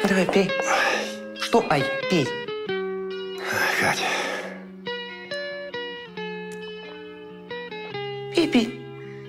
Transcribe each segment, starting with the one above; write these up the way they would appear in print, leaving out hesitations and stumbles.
Давай, пей. Что, ай, пей. Катя. Пей, пей.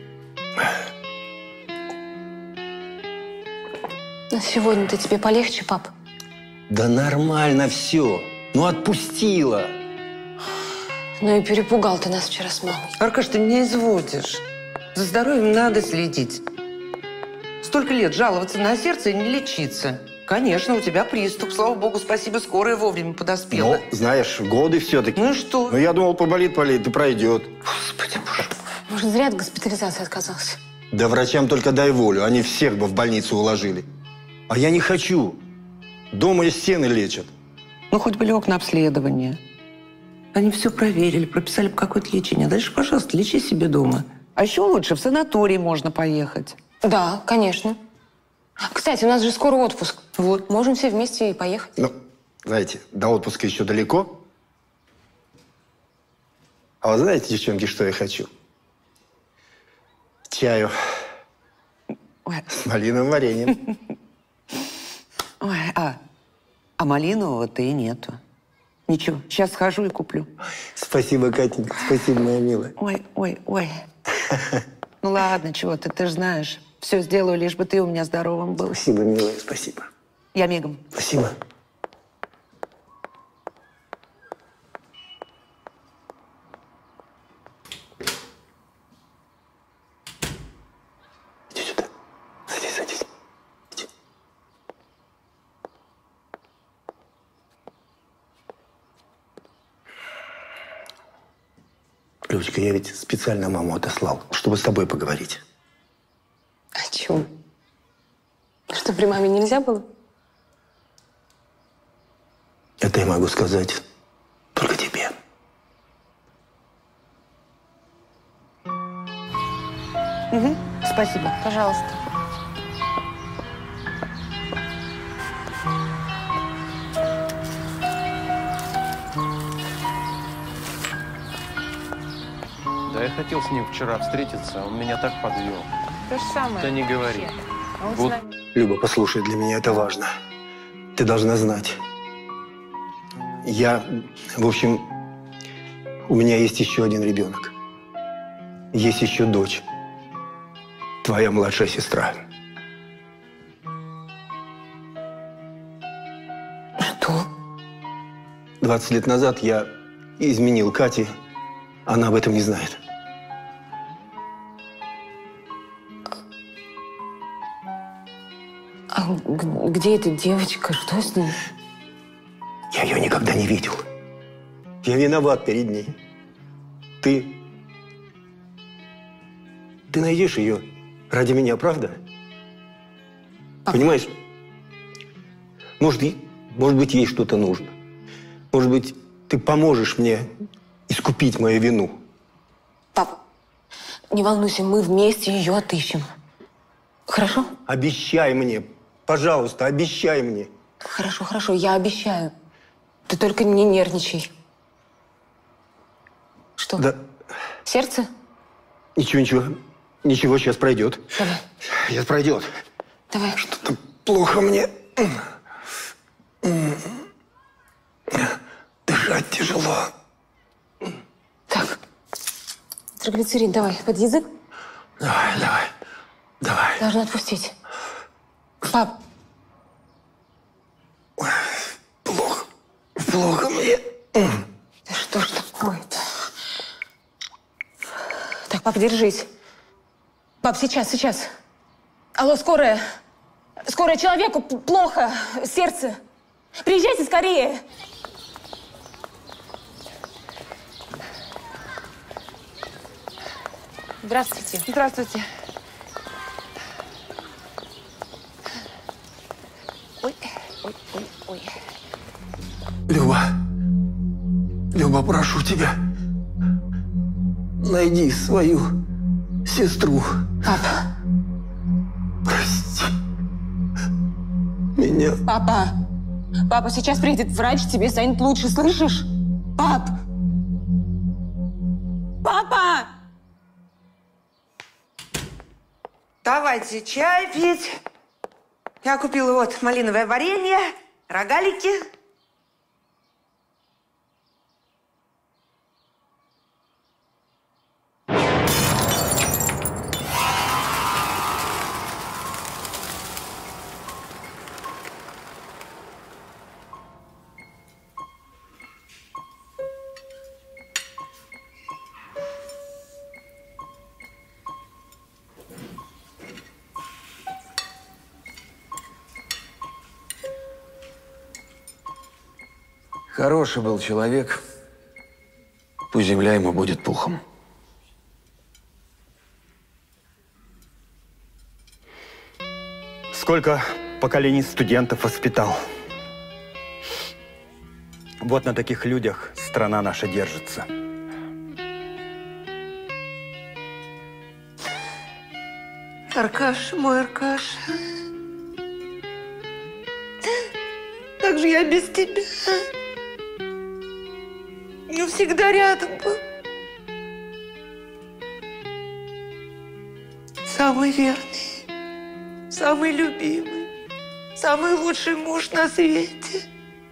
На сегодня-то тебе полегче, пап? Да нормально все. Ну, отпустила. Ну и перепугал ты нас вчера с мамой. Аркаш, ты меня изводишь. За здоровьем надо следить. Столько лет жаловаться на сердце и не лечиться. Конечно, у тебя приступ. Слава богу, спасибо, скорая вовремя подоспела. Ну, знаешь, годы все-таки. Ну и что? Ну, я думал, поболит, да пройдет. Господи, боже мой. Может, зря от госпитализации отказался? Да врачам только дай волю. Они всех бы в больницу уложили. А я не хочу. Дома и стены лечат. Ну, хоть бы лег на обследование. Они все проверили, прописали бы какое-то лечение. Дальше, пожалуйста, лечи себе дома. А еще лучше, в санаторий можно поехать. Да, конечно. Кстати, у нас же скоро отпуск. Вот. Можем все вместе и поехать. Ну, знаете, до отпуска еще далеко. А вот знаете, девчонки, что я хочу? Чаю Ой, с малиновым вареньем. ой, а малинового-то и нету. Ничего, сейчас схожу и куплю. Спасибо, Катенька, спасибо, моя милая. Ой, ой, ой. Ну ладно, чего ты же знаешь. Все сделаю, лишь бы ты у меня здоровым был. Спасибо, милая, спасибо. Я мигом. Спасибо. Иди сюда. Садись, садись. Иди. Любочка, я ведь специально маму отослал, чтобы с тобой поговорить. О чем? Что, при маме нельзя было? Это я могу сказать только тебе. Угу, спасибо. Пожалуйста. Да я хотел с ним вчера встретиться, он меня так подвел. То же самое. Да не говори. Вообще. А он с Вот. нами. Люба, послушай, для меня это важно. Ты должна знать. В общем, у меня есть еще один ребенок. Есть еще дочь. Твоя младшая сестра. Что? 20 лет назад я изменил Кате. Она об этом не знает. А где эта девочка? Что с ней? Я ее никогда не видел. Я виноват перед ней. Ты найдешь ее ради меня, правда? Понимаешь? Может быть, ей что-то нужно. Может быть, ты поможешь мне искупить мою вину. Пап, не волнуйся, мы вместе ее отыщем. Хорошо? Обещай мне, пожалуйста, обещай мне. Хорошо, хорошо, я обещаю. Ты только не нервничай. Что? Да, Сердце? ничего, сейчас пройдет. Давай. Сейчас пройдет. Давай. Что-то плохо мне. Дышать тяжело. Так. Триглицерин давай. Под язык. Давай. Должна отпустить. Пап. Плохо мне. Да что ж такое-то? Так, пап, держись. Пап, сейчас. Алло, скорая. Скорая, человеку плохо. Сердце. Приезжайте скорее. Здравствуйте. Здравствуйте. Ой. Люба, прошу тебя, найди свою сестру. Пап. Прости меня. Папа, сейчас приедет врач, тебе станет лучше, слышишь? Пап! Папа! Давайте чай пить. Я купила вот малиновое варенье, рогалики. Хороший был человек, пусть земля ему будет пухом. Сколько поколений студентов воспитал. Вот на таких людях страна наша держится. Аркаша, мой Аркаша. Как же я без тебя? Ну, всегда рядом был. Самый верный, самый любимый, самый лучший муж на свете.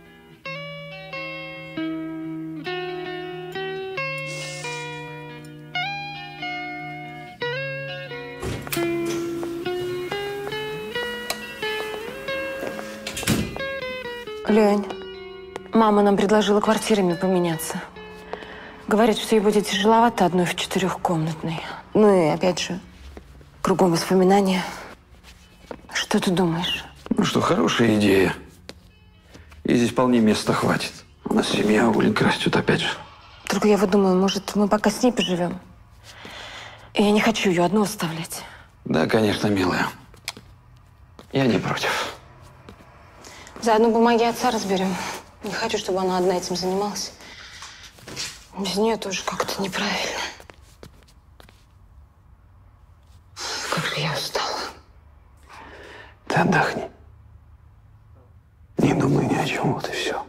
Лень, мама нам предложила квартирами поменяться. Говорит, что ей будет тяжеловато одной в 4-комнатной. Ну и опять же, кругом воспоминания. Что ты думаешь? Ну что, хорошая идея. И здесь вполне места хватит. У нас семья, Оленька растет опять же. Только я вот думаю, может, мы пока с ней поживем? И я не хочу ее одну оставлять. Да, конечно, милая. Я не против. Заодно бумаги отца разберем. Не хочу, чтобы она одна этим занималась. Без нее тоже как-то неправильно. Как же я устала. Ты отдохни. Не думай ни о чем, вот и все.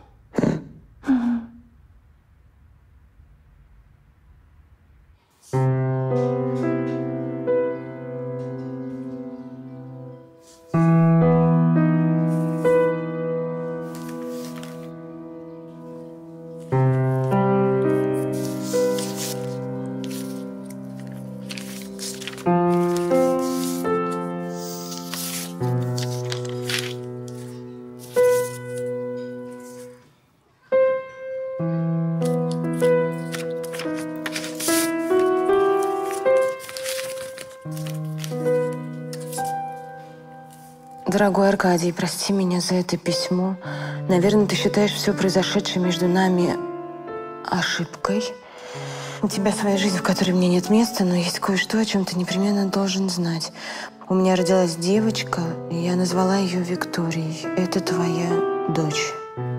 Дорогой Аркадий, прости меня за это письмо. Наверное, ты считаешь все произошедшее между нами ошибкой. У тебя своя жизнь, в которой мне нет места, но есть кое-что, о чем ты непременно должен знать. У меня родилась девочка, и я назвала ее Викторией. Это твоя дочь.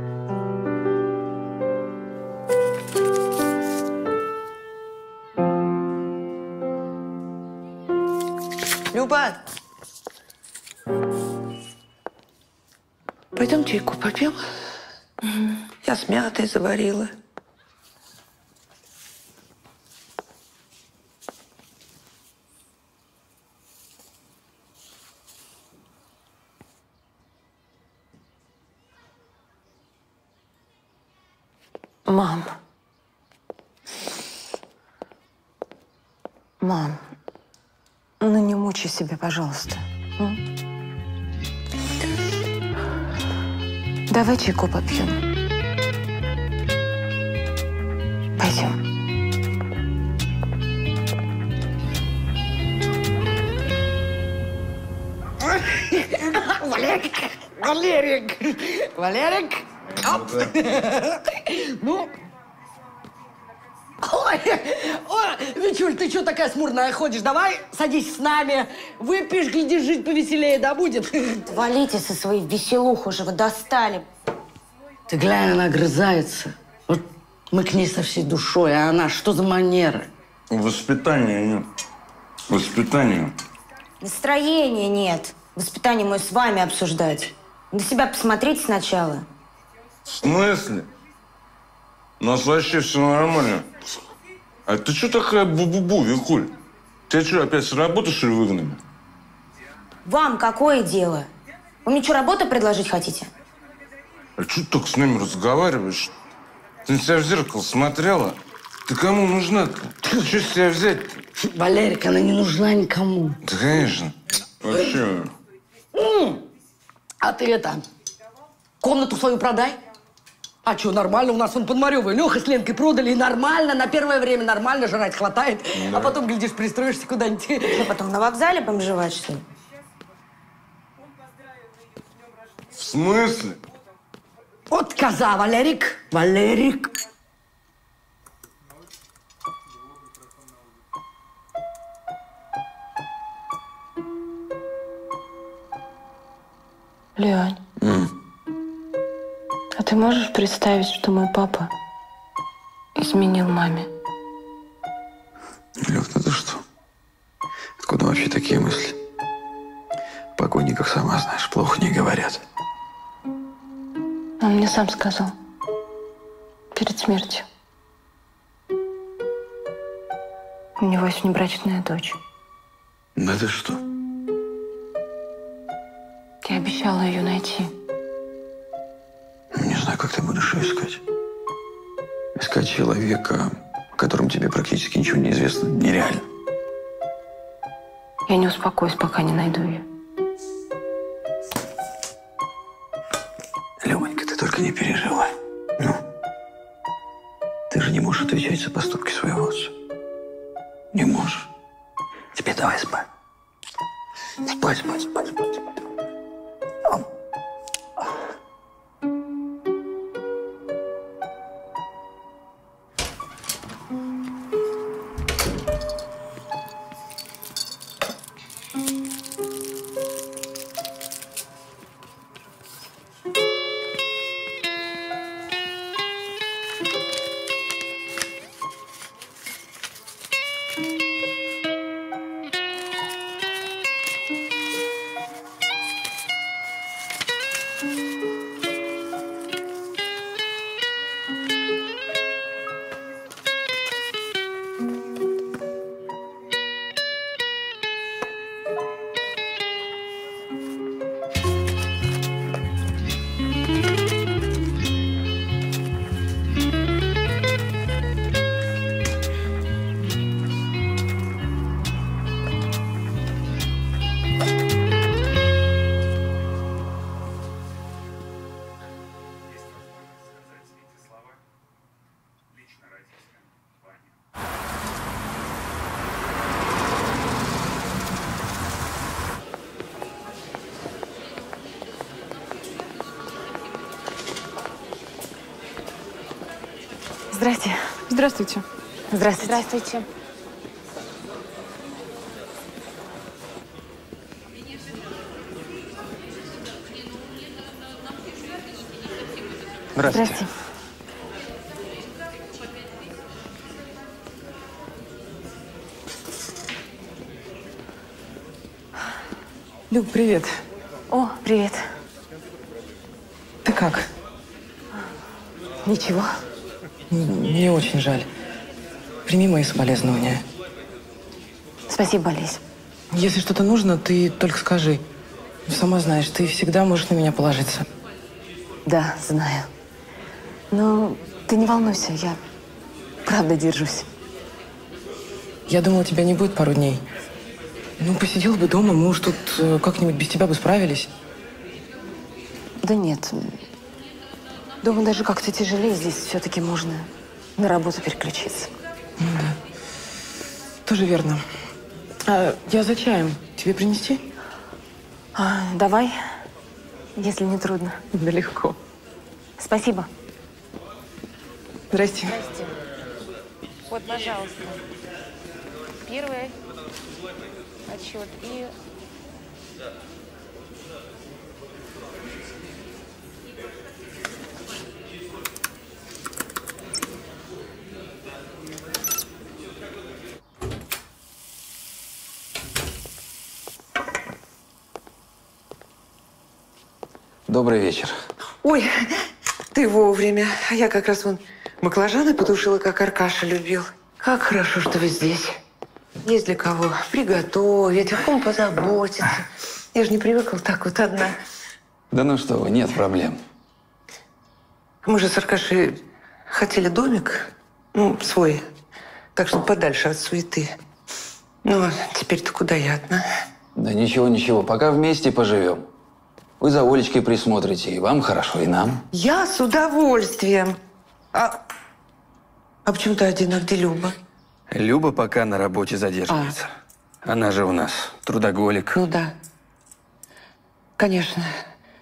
Люба, пойдем чайку попьем. Я с мятой заварила. Мам. Мам, ну не мучай себя, пожалуйста. Давай чайку попьем. Пойдем. Валерик! Валерик! Валерик! Оп. Ну? Ой, Витюль, ты что такая смурная ходишь? Давай садись с нами. Выпьешь, глядишь, жить повеселее, да будет? Валите со своей веселухой уже, вы достали. Ты глянь, она огрызается. Вот мы к ней со всей душой, а она что за манеры? Воспитания нет. Воспитания. Настроения нет. Воспитание мое с вами обсуждать. На себя посмотрите сначала. В смысле? У нас вообще все нормально. А ты что такая бу-бу-бу, Викуль? Тебя что, опять с работы, что ли, выгнали? Вам какое дело? Вы мне что, работу предложить хотите? А что ты так с нами разговариваешь? Ты на себя в зеркало смотрела? Ты кому нужна-то? Что с себя взять-то? Валерик, она не нужна никому. Да, конечно. Вообще. А ты комнату свою продай. А что, нормально? У нас вон Пономарёвы Леха с Ленкой продали, и нормально, на первое время нормально, жрать хватает. Да. А потом, глядишь, пристроишься куда-нибудь. Что, потом на вокзале бомжевать, что ли? В смысле? Вот коза, Валерик. Валерик. Лёнь, а ты можешь представить, что мой папа изменил маме? Лёв, ну ты что? Откуда вообще такие мысли? О покойниках, сама знаешь, плохо не говорят. Он мне сам сказал. Перед смертью. У него есть внебрачная дочь. Да ты что? Я обещала ее найти. Не знаю, как ты будешь ее искать. Искать человека, о котором тебе практически ничего не известно, нереально. Я не успокоюсь, пока не найду ее. Лёвонька, ты только не переживай. Ну? Ты же не можешь отвечать за поступки своего отца. Не можешь. Теперь давай спать. Спать, спать, спать, спать, спать. Здрасте. Здравствуйте. Здравствуйте. Здравствуйте. Здрасте. Люб, привет. О, привет. Ты как? Ничего. Мне очень жаль. Прими мои соболезнования. Спасибо, Олесь. Если что-то нужно, ты только скажи. Сама знаешь, ты всегда можешь на меня положиться. Да, знаю. Но ты не волнуйся, я правда держусь. Я думала, тебя не будет пару дней. Ну, посидел бы дома, мы уж тут как-нибудь без тебя бы справились. Да нет. Дома даже как-то тяжелее, здесь все-таки можно на работу переключиться. Ну да. Тоже верно. А я за чаем. Тебе принести? Давай, если не трудно. Да легко. Спасибо. Здрасте. Здрасте. Вот, пожалуйста. Первый отчет и... Добрый вечер. Ой, ты вовремя. А я как раз вон баклажаны потушила, как Аркаша любил. Как хорошо, что вы здесь. Есть для кого приготовить, о ком позаботиться. Я же не привыкла так вот одна. Да ну что вы, нет проблем. Мы же с Аркашей хотели домик, ну, свой, так что подальше от суеты. Ну, а теперь-то куда я одна? Да ничего, ничего, пока вместе поживем. Вы за Олечкой присмотрите, и вам хорошо, и нам. Я с удовольствием. А почему ты один, а где Люба? Люба пока на работе задерживается. Она же у нас трудоголик. Ну да. Конечно.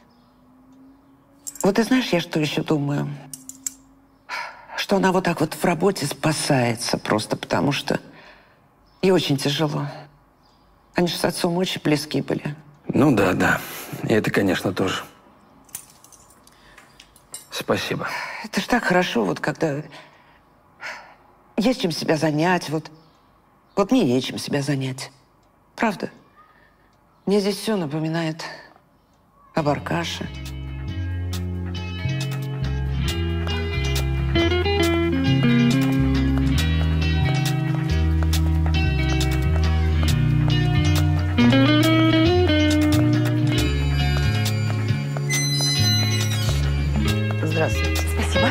Вот ты знаешь, я что еще думаю? Что она вот так вот в работе спасается просто потому, что ей очень тяжело. Они же с отцом очень близки были. Ну да, да. И это, конечно, тоже. Спасибо. Это ж так хорошо, вот когда есть чем себя занять. Вот мне нечем себя занять. Правда? Мне здесь все напоминает об Аркаше. Здравствуйте. Спасибо.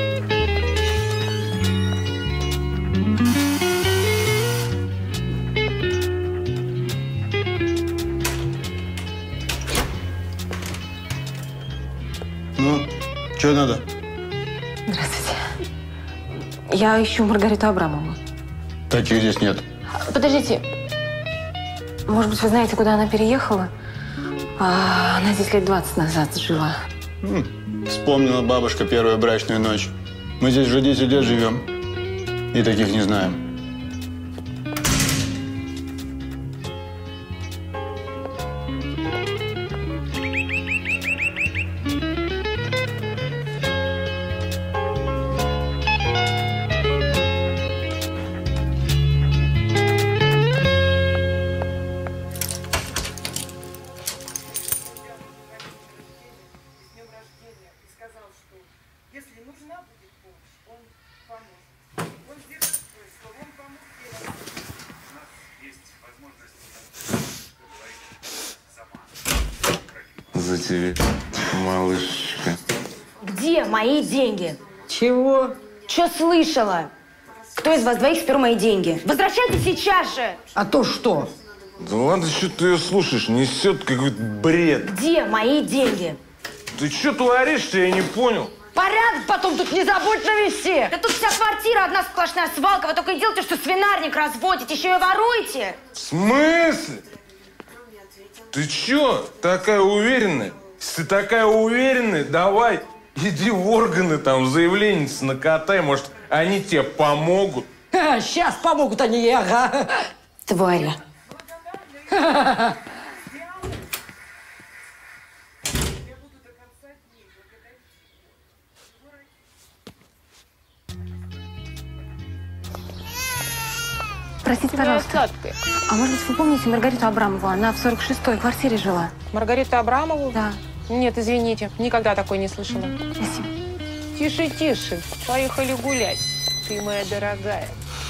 Ну, что надо? Здравствуйте. Я ищу Маргариту Абрамову. Таких здесь нет. Подождите. Может быть, вы знаете, куда она переехала? Она здесь лет 20 назад жила. Вспомнила бабушка первую брачную ночь. Мы здесь уже 10 лет живем. И таких не знаем. За тебе, малышка. Где мои деньги? Чего? Что слышала? Кто из вас двоих спер мои деньги? Возвращайте сейчас же! А то что? Да ладно, что ты ее слушаешь? Несет какой-то бред. Где мои деньги? Ты что творишь-то, я не понял. Порядок потом тут не забудь навести. Да тут вся квартира одна сплошная свалка. Вы только и делаете, что свинарник разводите, еще и воруете. В смысле? Ты чё такая уверенная? Если ты такая уверенная, давай, иди в органы, там, заявление накатай, может, они тебе помогут. Сейчас помогут они, ага. Твари. Простите, пожалуйста. А может быть, вы помните Маргариту Абрамову? Она в 46-й квартире жила. Маргариту Абрамову? Да. Нет, извините, никогда такой не слышала. Спасибо. Тише, тише. Поехали гулять. Ты моя дорогая.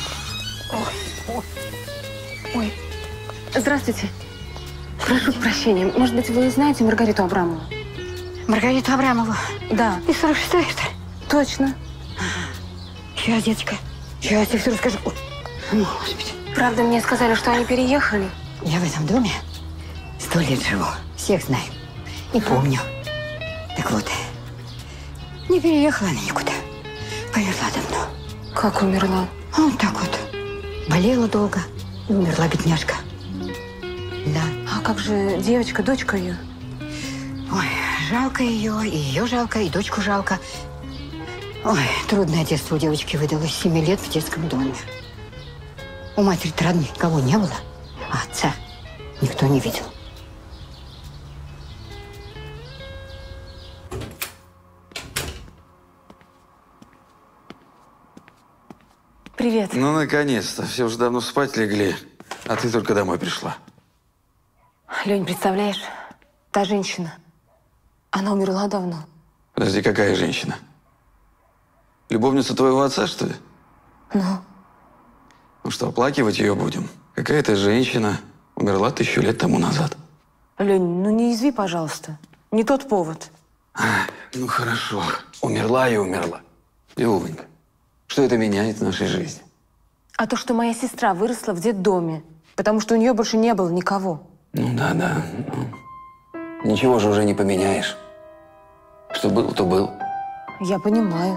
Ой. Здравствуйте. Прошу прощения. Может быть, вы знаете Маргариту Абрамову? Маргариту Абрамову? Да. И 46-й, что ли? Точно. Сейчас, деточка. Сейчас я тебе все расскажу. Ой. Господи. Правда, мне сказали, что они переехали. Я в этом доме 100 лет живу. Всех знаю. И помню. Так вот, не переехала она никуда. Померла давно. Как умерла? Вот так вот. Болела долго и умерла бедняжка. Да. А как же девочка, дочка ее? Ой, жалко ее, и ее жалко, и дочку жалко. Ой, трудное детство у девочки выдалось. 7 лет в детском доме. У матери-то родных никого не было, а отца никто не видел. Привет. Ну, наконец-то. Все уже давно спать легли, а ты только домой пришла. Лень, представляешь? Та женщина, она умерла давно. Подожди, какая женщина? Любовница твоего отца, что ли? Ну что, оплакивать ее будем? Какая-то женщина умерла 1000 лет тому назад. Лень, ну не изви, пожалуйста. Не тот повод. Ну хорошо, умерла и умерла. Любонька, что это меняет в нашей жизни? А то, что моя сестра выросла в детдоме, потому что у нее больше не было никого. Ну да. Ничего же уже не поменяешь. Что было, то было. Я понимаю.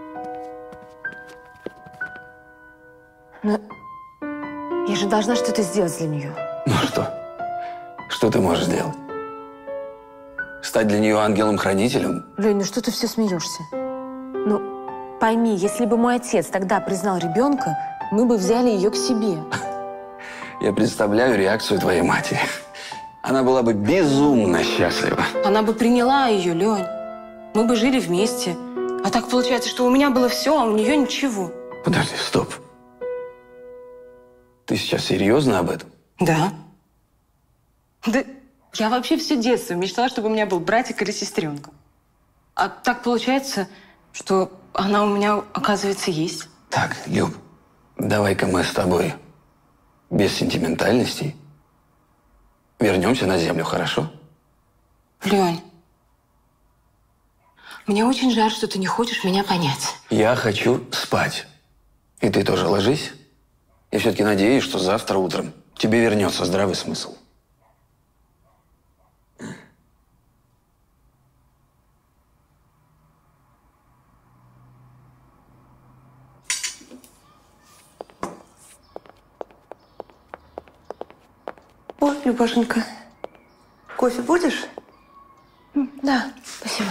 Но я же должна что-то сделать для нее. Ну что? Что ты можешь сделать? Стать для нее ангелом-хранителем? Лень, ну что ты все смеешься? Ну, пойми, если бы мой отец тогда признал ребенка, мы бы взяли ее к себе. Я представляю реакцию твоей матери. Она была бы безумно счастлива. Она бы приняла ее, Лень. Мы бы жили вместе. А так получается, что у меня было все, а у нее ничего. Подожди, стоп. Ты сейчас серьезно об этом? Да. Да я вообще все детство мечтала, чтобы у меня был братик или сестренка. А так получается, что она у меня, оказывается, есть. Так, Люб, давай-ка мы с тобой без сентиментальностей вернемся на землю, хорошо? Лень, мне очень жаль, что ты не хочешь меня понять. Я хочу спать. И ты тоже ложись. Я все-таки надеюсь, что завтра утром тебе вернется здравый смысл. Ой, Любашенька, кофе будешь? Да, спасибо.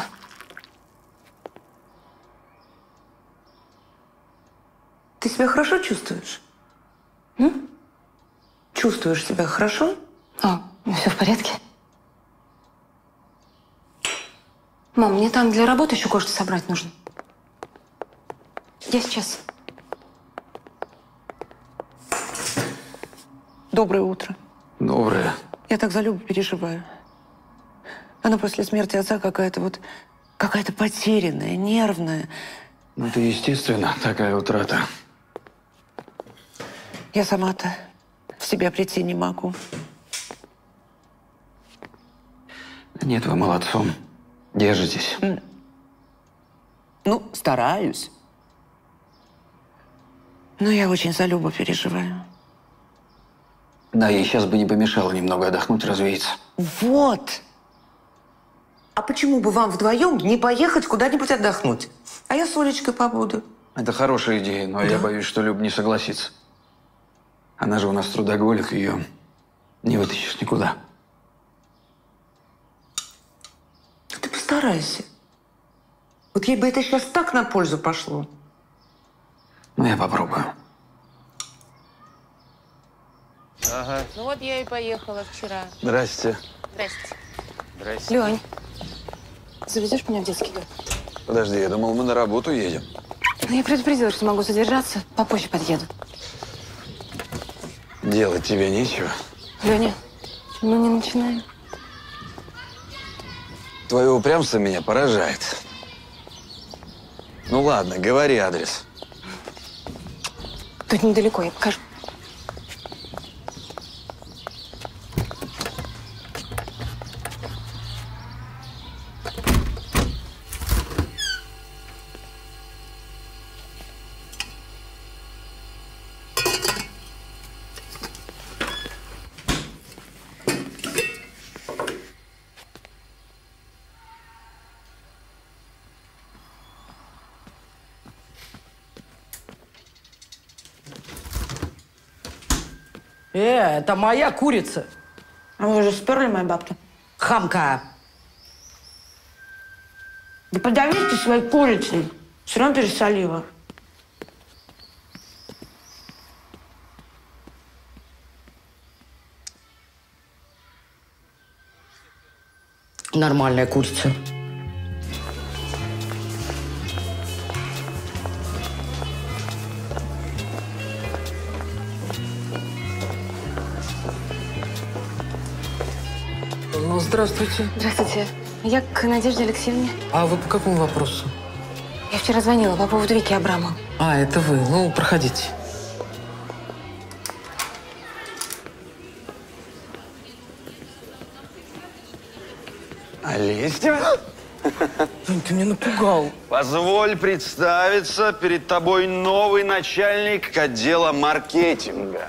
Ты себя хорошо чувствуешь? Чувствуешь себя хорошо? Ну все в порядке. Мам, мне там для работы еще кое-что собрать нужно. Я сейчас. Доброе утро. Доброе. Я так за Любу переживаю. Она после смерти отца какая-то потерянная, нервная. Ну, это естественно, такая утрата. Я сама-то в себя прийти не могу. Нет, вы молодцом. Держитесь. Ну, стараюсь. Но я очень за Любу переживаю. Да, ей сейчас бы не помешало немного отдохнуть, развеяться. Вот. А почему бы вам вдвоем не поехать куда-нибудь отдохнуть? А я с Олечкой побуду. Это хорошая идея, но я боюсь, что Люб не согласится. Она же у нас трудоголик, ее не вытащишь никуда. Ты постарайся. Вот ей бы это сейчас так на пользу пошло. Ну, я попробую. Ага. Ну вот я и поехала вчера. Здрасте. Здрасте. Здрасте. Лень, завезешь меня в детский дом? Подожди, я думал, мы на работу едем. Ну, я предупредила, что могу задержаться. Попозже подъеду. Делать тебе нечего. Леня, ну не начинай. Твое упрямство меня поражает. Ну ладно, говори адрес. Тут недалеко, я покажу. Это моя курица. А вы уже сперли мою бабку? Хамка. Да подавись ты своей курицей. Все равно пересолила. Нормальная курица. Ну, здравствуйте. Здравствуйте. Я к Надежде Алексеевне. А вы по какому вопросу? Я вчера звонила по поводу Вики Абрамовой. А, это вы. Ну, проходите. Олеся? Ты меня напугал. Позволь представиться, перед тобой новый начальник отдела маркетинга.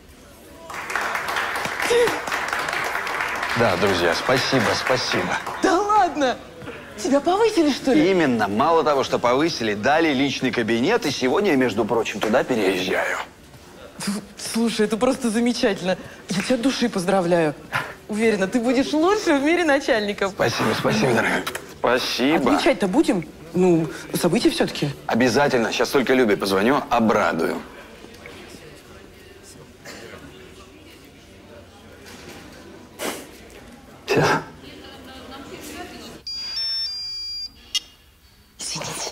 Да, друзья, спасибо. Да ладно? Тебя повысили, что ли? Именно. Мало того, что повысили, дали личный кабинет, и сегодня я, между прочим, туда переезжаю. Слушай, это просто замечательно. Я тебя от души поздравляю. Уверена, ты будешь лучшим в мире начальников. Спасибо, дорогая. Спасибо. Отмечать-то будем? Ну, события все-таки. Обязательно. Сейчас только Любе позвоню, обрадую. Сейчас. Извините.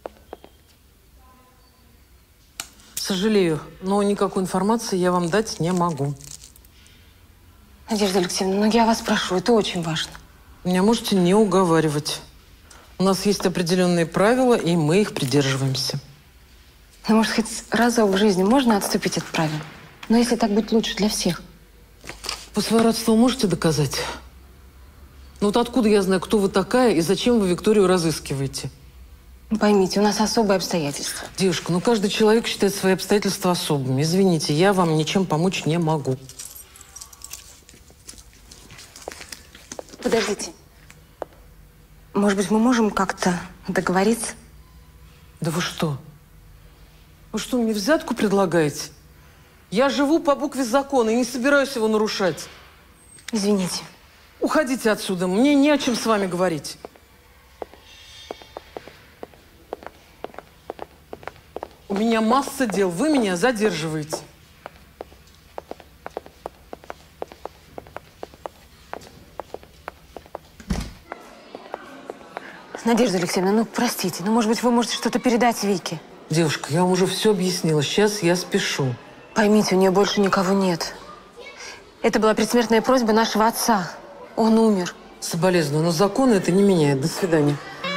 Сожалею, но никакой информации я вам дать не могу. Надежда Алексеевна, ну я вас прошу, это очень важно. Меня можете не уговаривать. У нас есть определенные правила, и мы их придерживаемся. Ну, может, хоть разок в жизни можно отступить от правил? Но если так будет лучше для всех. По свойродству можете доказать? Ну вот откуда я знаю, кто вы такая и зачем вы Викторию разыскиваете? Ну, поймите, у нас особые обстоятельства. Девушка, ну каждый человек считает свои обстоятельства особыми. Извините, я вам ничем помочь не могу. Подождите. Может быть, мы можем как-то договориться? Да вы что? Вы что, мне взятку предлагаете? Я живу по букве закона и не собираюсь его нарушать. Извините. Уходите отсюда, мне не о чем с вами говорить. У меня масса дел, вы меня задерживаете. Надежда Алексеевна, ну простите, ну может быть, вы можете что-то передать Вике? Девушка, я вам уже все объяснила, сейчас я спешу. Поймите, у нее больше никого нет. Это была предсмертная просьба нашего отца. Он умер. Соболезную, но законы это не меняет. До свидания.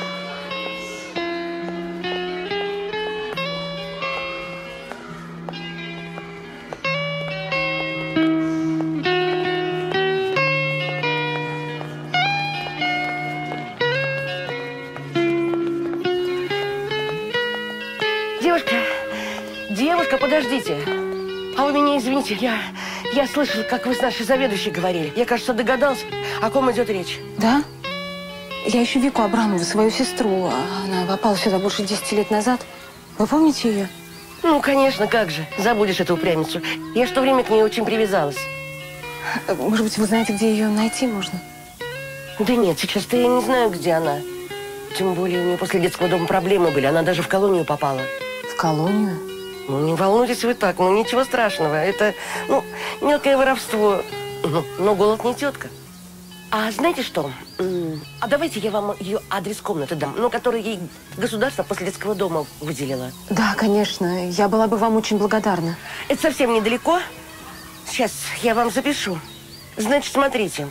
Девушка, подождите. А вы меня извините, я слышала, как вы с нашей заведующей говорили. Я, кажется, догадался, о ком идет речь. Да? Я ищу Вику Абрамову, свою сестру. Она попала сюда больше 10 лет назад. Вы помните ее? Ну, конечно, как же. Забудешь эту упрямицу. Я в то время к ней очень привязалась. Может быть, вы знаете, где ее найти можно? Да нет, сейчас-то я не знаю, где она. Тем более у нее после детского дома проблемы были. Она даже в колонию попала. В колонию? Ну, не волнуйтесь вы так. Ну, ничего страшного. Это, ну, мелкое воровство. Но голод не тетка. А знаете что? А давайте я вам ее адрес комнаты дам, ну, которую ей государство после детского дома выделило. Да, конечно. Я была бы вам очень благодарна. Это совсем недалеко. Сейчас я вам запишу. Значит, смотрите.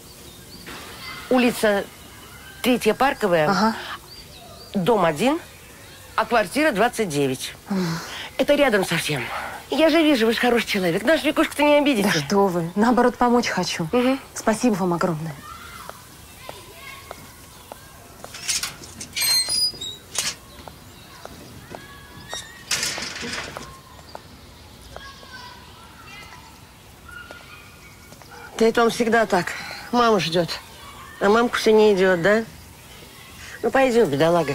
Улица 3-я Парковая, ага. Дом 1, а квартира 29. Это рядом совсем. Я же вижу, вы же хороший человек. Нашу Викушку-то не обидите. Да что вы. Наоборот, помочь хочу. Спасибо вам огромное. Да это он всегда так. Мама ждет. А мамку все не идет, да? Ну, пойдем, бедолага.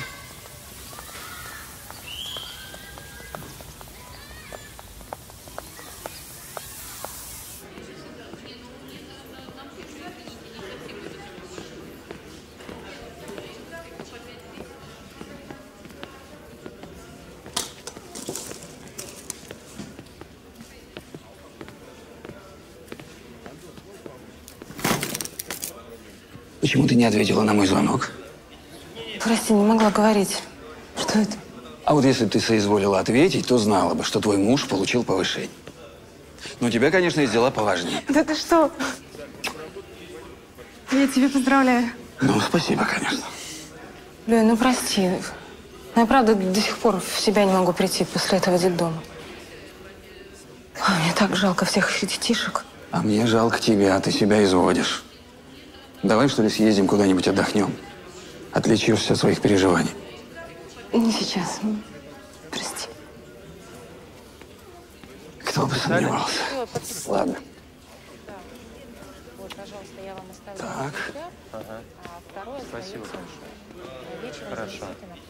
Почему ты не ответила на мой звонок? Прости, не могла говорить. Что это? А вот если бы ты соизволила ответить, то знала бы, что твой муж получил повышение. Но у тебя, конечно, есть дела поважнее. Да ты что? Я тебя поздравляю. Ну, спасибо, конечно. Лёя, ну прости. Я правда до сих пор в себя не могу прийти после этого детдома. Мне так жалко всех этих детишек. А мне жалко тебя, ты себя изводишь. Давай, что ли, съездим куда-нибудь отдохнем. Отвлечешься от своих переживаний. Не сейчас. Прости. Кто бы сомневался. Ладно. Вот, пожалуйста, я вам оставлю. Так. Ага. А второе Спасибо вечером Хорошо.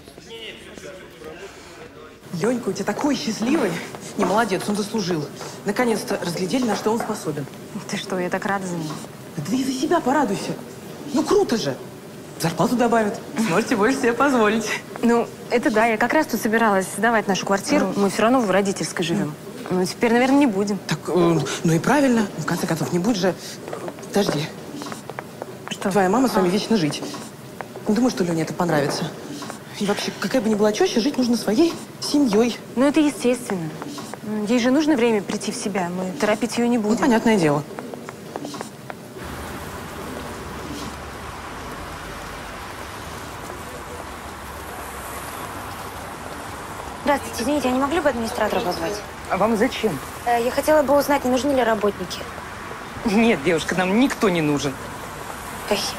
Ленька, у тебя такой счастливый. Не, молодец, он заслужил. Наконец-то разглядели, на что он способен. Ты что, я так рада за него. Да ты и за себя порадуйся. Ну, круто же. Зарплату добавят. Сможете больше себе позволить. Ну, это да, я как раз тут собиралась сдавать нашу квартиру. Мы все равно в родительской живем. Ну, теперь, наверное, не будем. Так, ну и правильно. В конце концов, не будь же... Подожди. Что? Твоя мама с вами вечно жить. Не думаю, что Лене это понравится. И вообще, какая бы ни была теща, жить нужно своей семьей. Ну, это естественно. Ей же нужно время прийти в себя. Мы торопить ее не будем. Ну, понятное дело. Здравствуйте, извините, а не могли бы администратора позвать? А вам зачем? Я хотела бы узнать, не нужны ли работники. Нет, девушка, нам никто не нужен. Спасибо.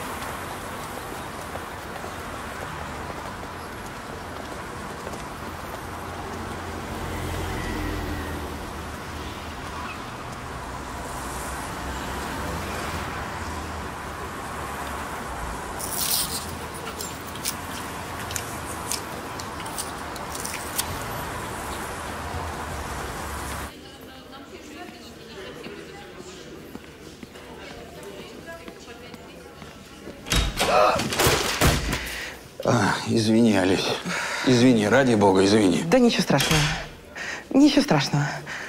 Извини, Олесь. Извини, ради бога, извини. Да ничего страшного. Ничего страшного.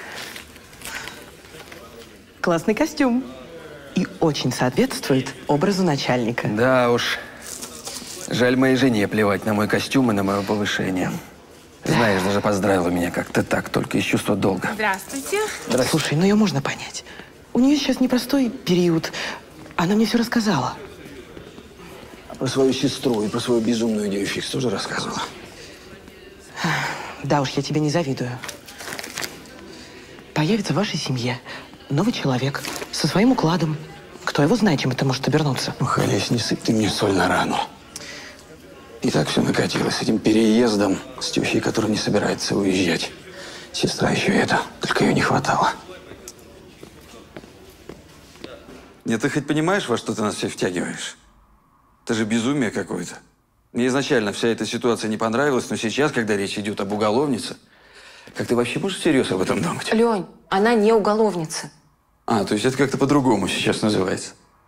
Классный костюм. И очень соответствует образу начальника. Да уж. Жаль моей жене плевать на мой костюм и на мое повышение. Знаешь, даже поздравила меня как-то так, только из чувства долга. Здравствуйте. Слушай, ну ее можно понять. У нее сейчас непростой период. Она мне все рассказала. Про свою сестру и про свою безумную идею фикс тоже рассказывала. Да уж, я тебе не завидую. Появится в вашей семье новый человек со своим укладом. Кто его знает, чем это может обернуться? Ну, Олесь, не сыпь ты мне соль на рану. И так все накатилось с этим переездом, с тещей, которая не собирается уезжать. Сестра еще это, только ее не хватало. Нет, ты хоть понимаешь, во что ты нас все втягиваешь? Это же безумие какое-то. Мне изначально вся эта ситуация не понравилась, но сейчас, когда речь идет об уголовнице, как ты вообще можешь всерьез об этом думать? Лень, она не уголовница. А, то есть это как-то по-другому сейчас называется?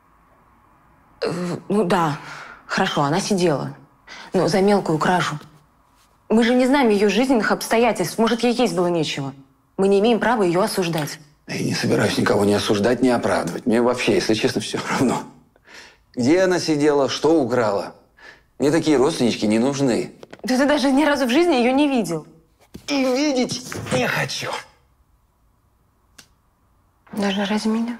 Ну да, хорошо, она сидела. Но за мелкую кражу. Мы же не знаем ее жизненных обстоятельств. Может, ей есть было нечего. Мы не имеем права ее осуждать. Я не собираюсь никого не осуждать, не оправдывать. Мне вообще, если честно, все равно. Где она сидела, что украла? Мне такие родственнички не нужны. Да ты даже ни разу в жизни ее не видел. И видеть не хочу. Даже ради меня?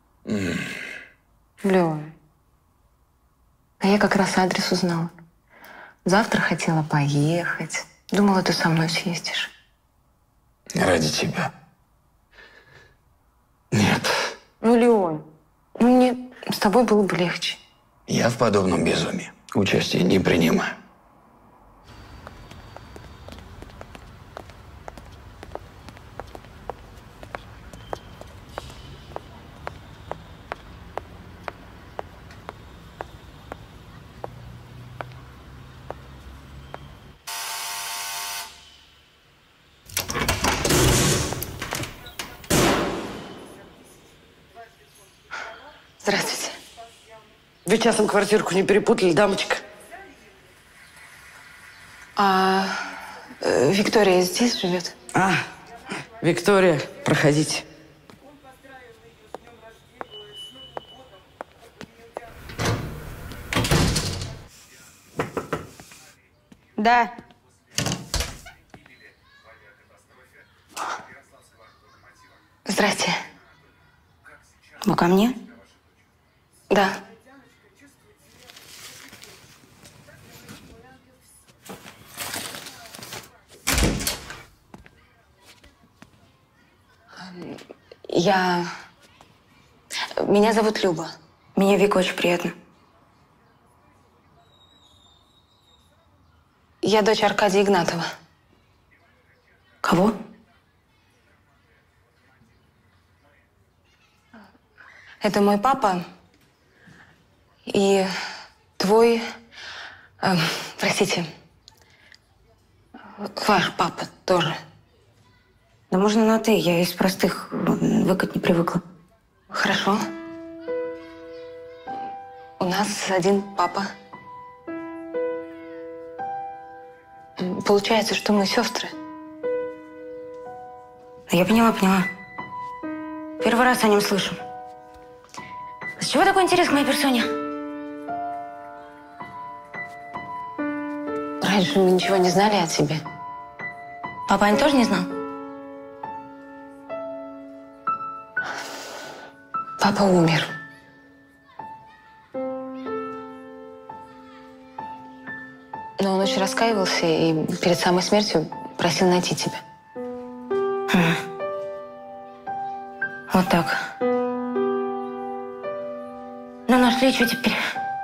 Лёнь. А я как раз адрес узнала. Завтра хотела поехать. Думала, ты со мной съездишь. Ради тебя. Нет. Ну, Лёнь, ну мне с тобой было бы легче. Я в подобном безумии участия не принимаю. Здравствуйте. Вы часом квартирку не перепутали, дамочка? А Виктория здесь живет? А, Виктория, проходите. Да. Здрасте. Вы ко мне? Да. Меня зовут Люба. Меня Вика, очень приятно. Я дочь Аркадия Игнатова. Кого? Это мой папа и твой, простите, ваш папа тоже. Да можно на «ты», я из простых выкать не привыкла. Хорошо. У нас один папа. Получается, что мы сестры. Я поняла. Первый раз о нем слышу. С чего такой интерес к моей персоне? Раньше мы ничего не знали о тебе. Папа Ань тоже не знал? Папа умер. Но он очень раскаивался и перед самой смертью просил найти тебя. Вот так. Ну, нашли, что теперь?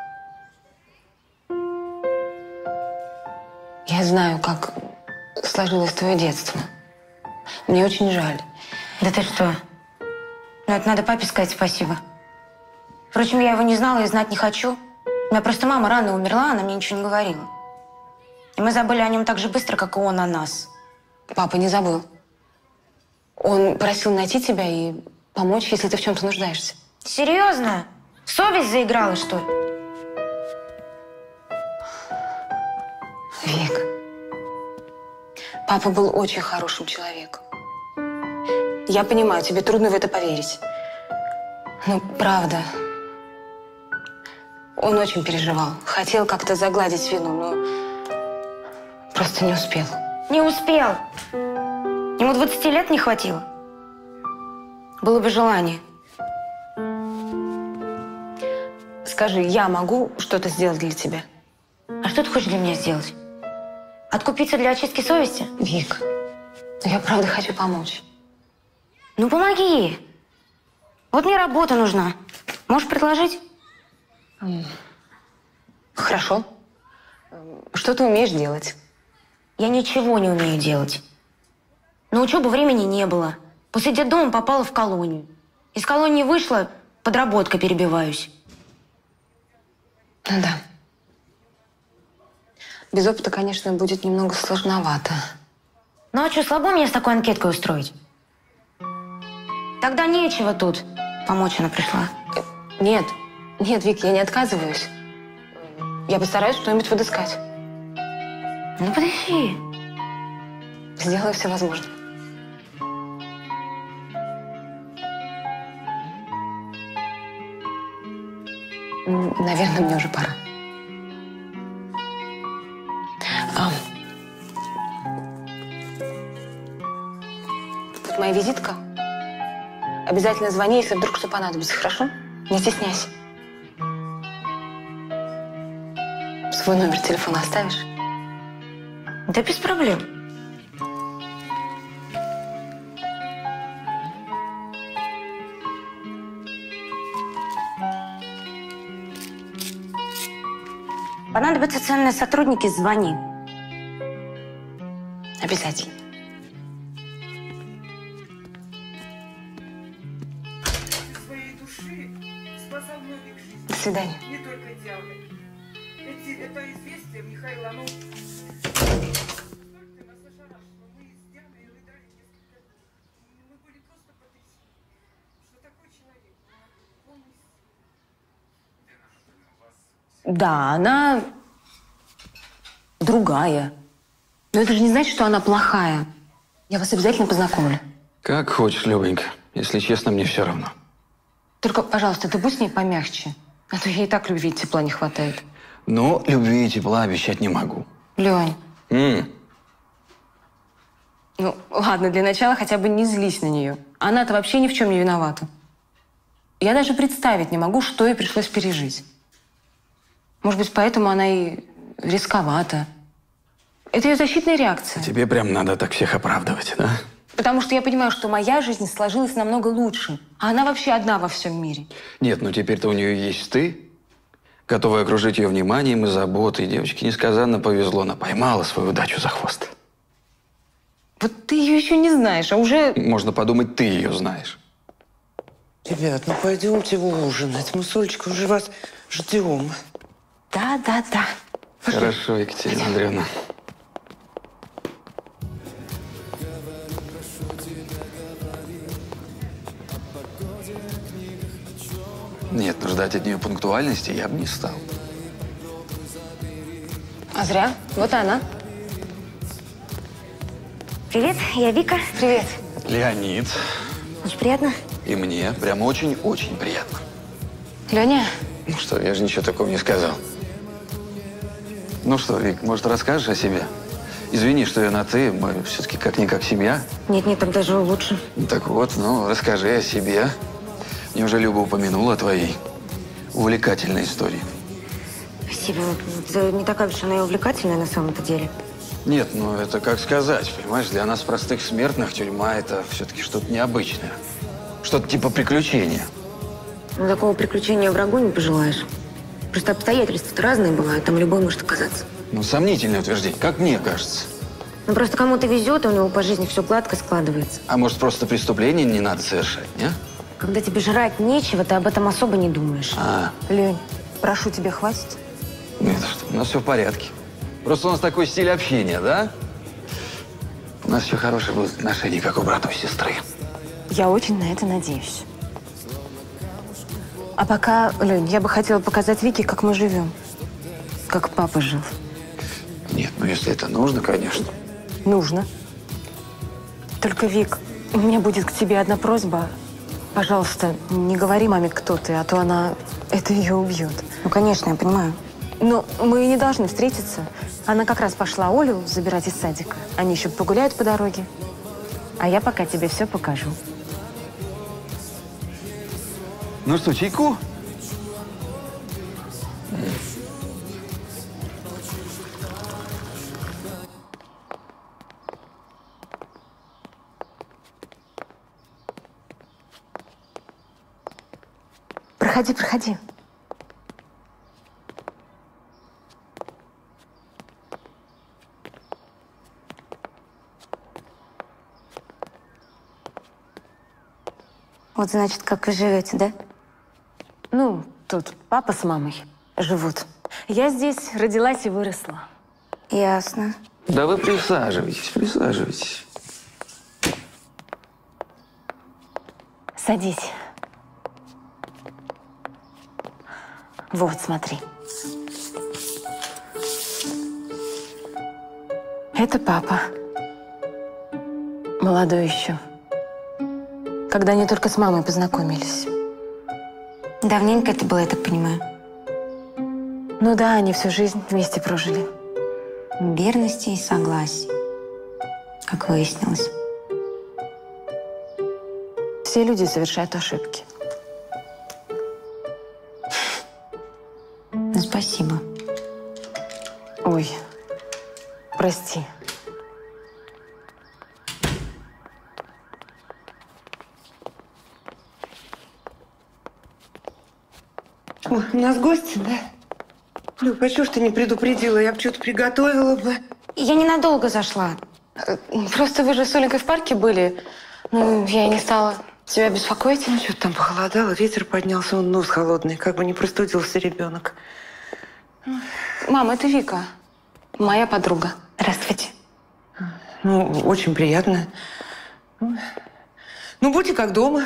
Я знаю, как сложилось твое детство. Мне очень жаль. Да ты что? Ну, это надо папе сказать спасибо. Впрочем, я его не знала и знать не хочу. У меня просто мама рано умерла, она мне ничего не говорила. И мы забыли о нем так же быстро, как и он о нас. Папа не забыл. Он просил найти тебя и помочь, если ты в чем-то нуждаешься. Серьезно? Совесть заиграла, что ли? Вик, папа был очень хорошим человеком. Я понимаю, тебе трудно в это поверить. Но правда, он очень переживал. Хотел как-то загладить вину, но просто не успел. Не успел. Ему 20 лет не хватило. Было бы желание. Скажи, я могу что-то сделать для тебя? А что ты хочешь для меня сделать? Откупиться для очистки совести? Вик, я правда хочу помочь. Ну, помоги. Вот мне работа нужна. Можешь предложить? Хорошо. Что ты умеешь делать? Я ничего не умею делать. На учебу времени не было. После детдома попала в колонию. Из колонии вышла, подработкой перебиваюсь. Ну да. Без опыта, конечно, будет немного сложновато. Ну а что, слабо меня с такой анкеткой устроить? Тогда нечего тут. Помочь она пришла. Нет, Вик, я не отказываюсь. Я постараюсь что-нибудь подыскать. Ну, подыщи. Сделаю все возможное. Наверное, мне уже пора. Тут моя визитка. Обязательно звони, если вдруг что понадобится, хорошо? Не стесняйся. Свой номер телефона оставишь? Да без проблем. Понадобятся ценные сотрудники, звони. Обязательно. До свидания. Не только диагноз. Это известие Михаила, оно... Да, она другая. Но это же не значит, что она плохая. Я вас обязательно познакомлю. Как хочешь, Любонька. Если честно, мне все равно. Только, пожалуйста, ты будь с ней помягче. А то ей и так любви и тепла не хватает. Но любви и тепла обещать не могу. Лень. Ну, ладно, для начала хотя бы не злись на нее. Она-то вообще ни в чем не виновата. Я даже представить не могу, что ей пришлось пережить. Может быть, поэтому она и рисковата. Это ее защитная реакция. Тебе прям надо так всех оправдывать, да? Потому что я понимаю, что моя жизнь сложилась намного лучше. А она вообще одна во всем мире. Нет, ну теперь-то у нее есть ты. готовая окружить ее вниманием и заботой. Девочке несказанно повезло, она поймала свою удачу за хвост. Вот ты ее еще не знаешь, а уже… Можно подумать, ты ее знаешь. Ребят, ну пойдемте ужинать. Мы с Олечкой уже вас ждем. Да. Хорошо, Екатерина Андреевна. Нет, ну ждать от нее пунктуальности я бы не стал. А зря. Вот она. Привет, я Вика. Привет. Леонид. Очень приятно. И мне прям очень-очень приятно. Леня. Ну что, я же ничего такого не сказал. Ну что, Вик, может, расскажешь о себе? Извини, что я на «ты», мы все-таки как-никак семья. Нет, так даже лучше. Так вот, ну, расскажи о себе. Мне уже Люба упомянула о твоей увлекательной истории. Спасибо. Это не такая уж она и увлекательная на самом-то деле. Нет, ну это как сказать, понимаешь, для нас, простых смертных, тюрьма – это все-таки что-то необычное. Что-то типа приключения. Но такого приключения врагу не пожелаешь. Просто обстоятельства разные бывают, там любой может оказаться. Ну, сомнительное утверждение, как мне кажется. Ну, просто кому-то везет, и у него по жизни все гладко складывается. А может, просто преступление не надо совершать, не? Когда тебе жрать нечего, ты об этом особо не думаешь. Лень, прошу тебя, хватит. Нет, что, у нас все в порядке. Просто у нас такой стиль общения, да? У нас еще хорошие будут отношения, как у брата и сестры. Я очень на это надеюсь. А пока, Лень, я бы хотела показать Вике, как мы живем. Как папа жил. Нет, ну если это нужно, конечно. Нужно. Только, Вик, у меня будет к тебе одна просьба. Пожалуйста, не говори маме, кто ты, а то она… это ее убьет. Ну, конечно, я понимаю. Но мы не должны встретиться. Она как раз пошла Олю забирать из садика. Они еще погуляют по дороге. А я пока тебе все покажу. Ну что, чайку? Проходи, проходи. Вот, значит, как вы живете, да? Ну, тут папа с мамой живут. Я здесь родилась и выросла. Ясно. Да вы присаживайтесь, присаживайтесь. Садись. Вот, смотри. Это папа. Молодой еще. Когда они только с мамой познакомились. Давненько это было, я так понимаю. Ну да, они всю жизнь вместе прожили. Верности и согласия, как выяснилось. Все люди совершают ошибки. Ну, спасибо. Ой, прости. Ой, у нас гости, да? Люб, а чего ж ты не предупредила? Я бы что-то приготовила бы. Я ненадолго зашла. Просто вы же с Оленькой в парке были. Ну, я и не стала тебя беспокоить. Ну, что-то там похолодало, ветер поднялся, он нос холодный. Как бы не простудился ребенок. Мам, это Вика. Моя подруга. Здравствуйте. Ну, очень приятно. Ну, будьте как дома.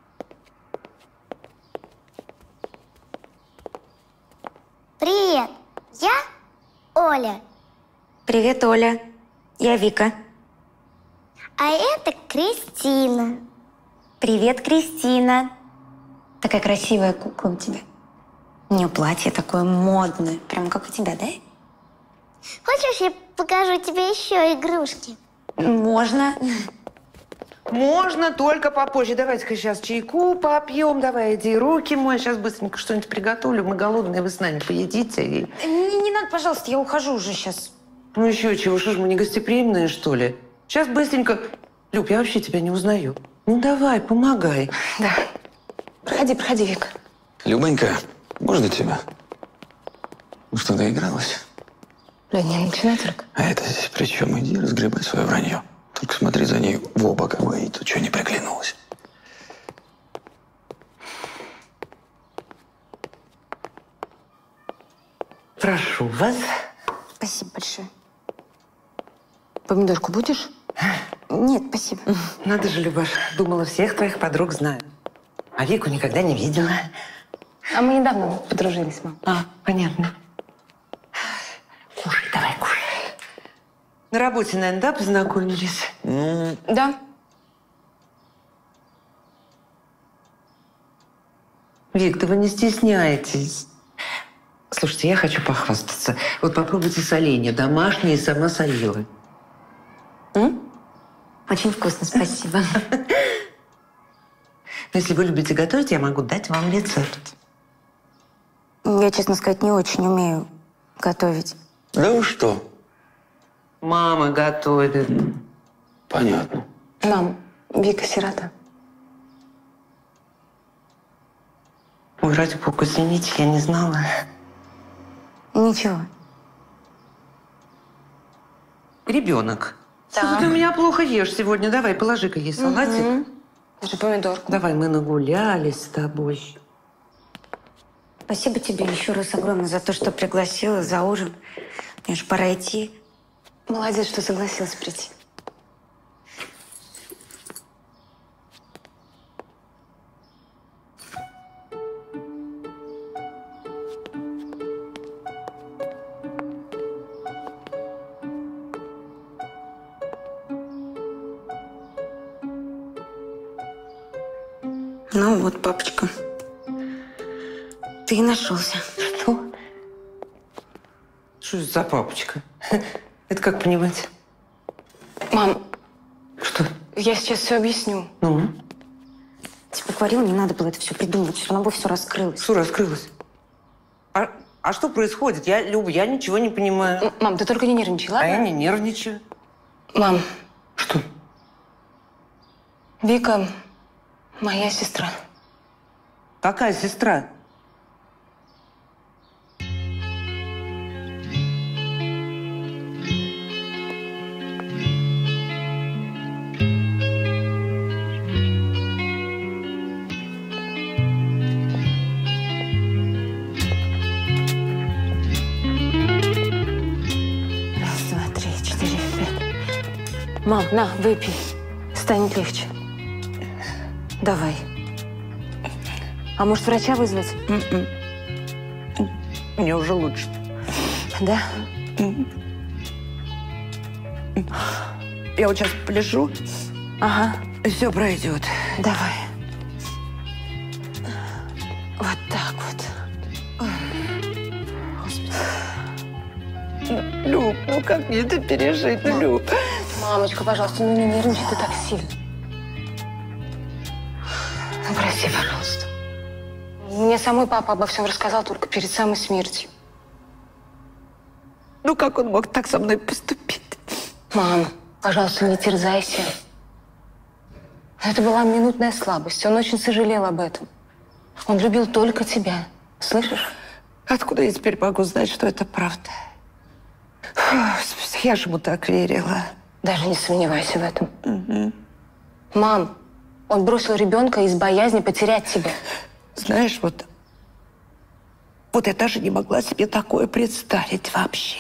Привет, я Оля. Привет, Оля. Я Вика. А это Кристина. Привет, Кристина. Такая красивая кукла у тебя. У нее платье такое модное. Прямо как у тебя, да? Хочешь, я покажу тебе еще игрушки? Можно. Можно, только попозже. Давайте-ка сейчас чайку попьем. Давай, иди руки мой. Сейчас быстренько что-нибудь приготовлю. Мы голодные, вы с нами поедите. И… Не надо, пожалуйста, я ухожу уже сейчас. Ну еще чего, что ж мы не гостеприимные, что ли? Сейчас быстренько… Люб, я вообще тебя не узнаю. Ну давай, помогай. Да. Проходи, проходи, Вика. Любонька, можно тебя? Ну что, доигралась? Лёнь, не начинай только. А это здесь при чем? Иди разгребай свое вранье. Только смотри за ней в оба, как бы, и тут что не приглянулось. Прошу вас. Спасибо большое. Помидорку будешь? Нет, спасибо. Надо же, Любаш, думала, всех твоих подруг знаю. А Вику никогда не видела. А мы недавно подружились, мам. А, понятно. Кушай, давай, кушай. На работе, наверное, да, познакомились? Да. Вик, да вы не стесняйтесь. Слушайте, я хочу похвастаться. Вот попробуйте соленья. Домашние, сама солила. Очень вкусно, спасибо. Если вы любите готовить, я могу дать вам рецепт. Я, честно сказать, не очень умею готовить. Да вы что? Мама готовит. Понятно. Мам, Вика сирота. Ой, ради бога, извините, я не знала. Ничего. Ребенок. Да. Ты у меня плохо ешь сегодня. Давай, положи-ка ей салатик. Даже помидорку. Давай, мы нагулялись с тобой. Спасибо тебе еще раз огромное за то, что пригласила за ужин. Мне же пора идти. Молодец, что согласилась прийти. Ну вот, папочка, ты и нашелся. Что? Что это за папочка? Это как понимать? Мам. Что? Я сейчас все объясню. Ну? Тебе говорила, не надо было это все придумывать. Все равно бы все раскрылось. Что раскрылось? А что происходит? Люба, я ничего не понимаю. Мам, ты только не нервничай, ладно? А я не нервничаю. Мам. Что? Вика моя сестра. Какая сестра? Раз, два, три, четыре, пять. Мам, на, выпей. Станет легче. Давай. А может, врача вызвать? Мне уже лучше. Да? Я вот сейчас полежу. Ага. И все пройдет. Давай. Вот так вот. Господи. Люб, ну как мне это пережить, Люб? Мамочка, пожалуйста, ну не нервничай ты так сильно. Ну, прости, пожалуйста. Мне самой папа обо всем рассказал только перед самой смертью. Ну как он мог так со мной поступить? Мам, пожалуйста, не терзайся. Это была минутная слабость. Он очень сожалел об этом. Он любил только тебя. Слышишь? Откуда я теперь могу знать, что это правда? Господи, я же ему так верила. Даже не сомневайся в этом. Мам, он бросил ребенка из боязни потерять тебя. Знаешь, вот я даже не могла себе такое представить вообще.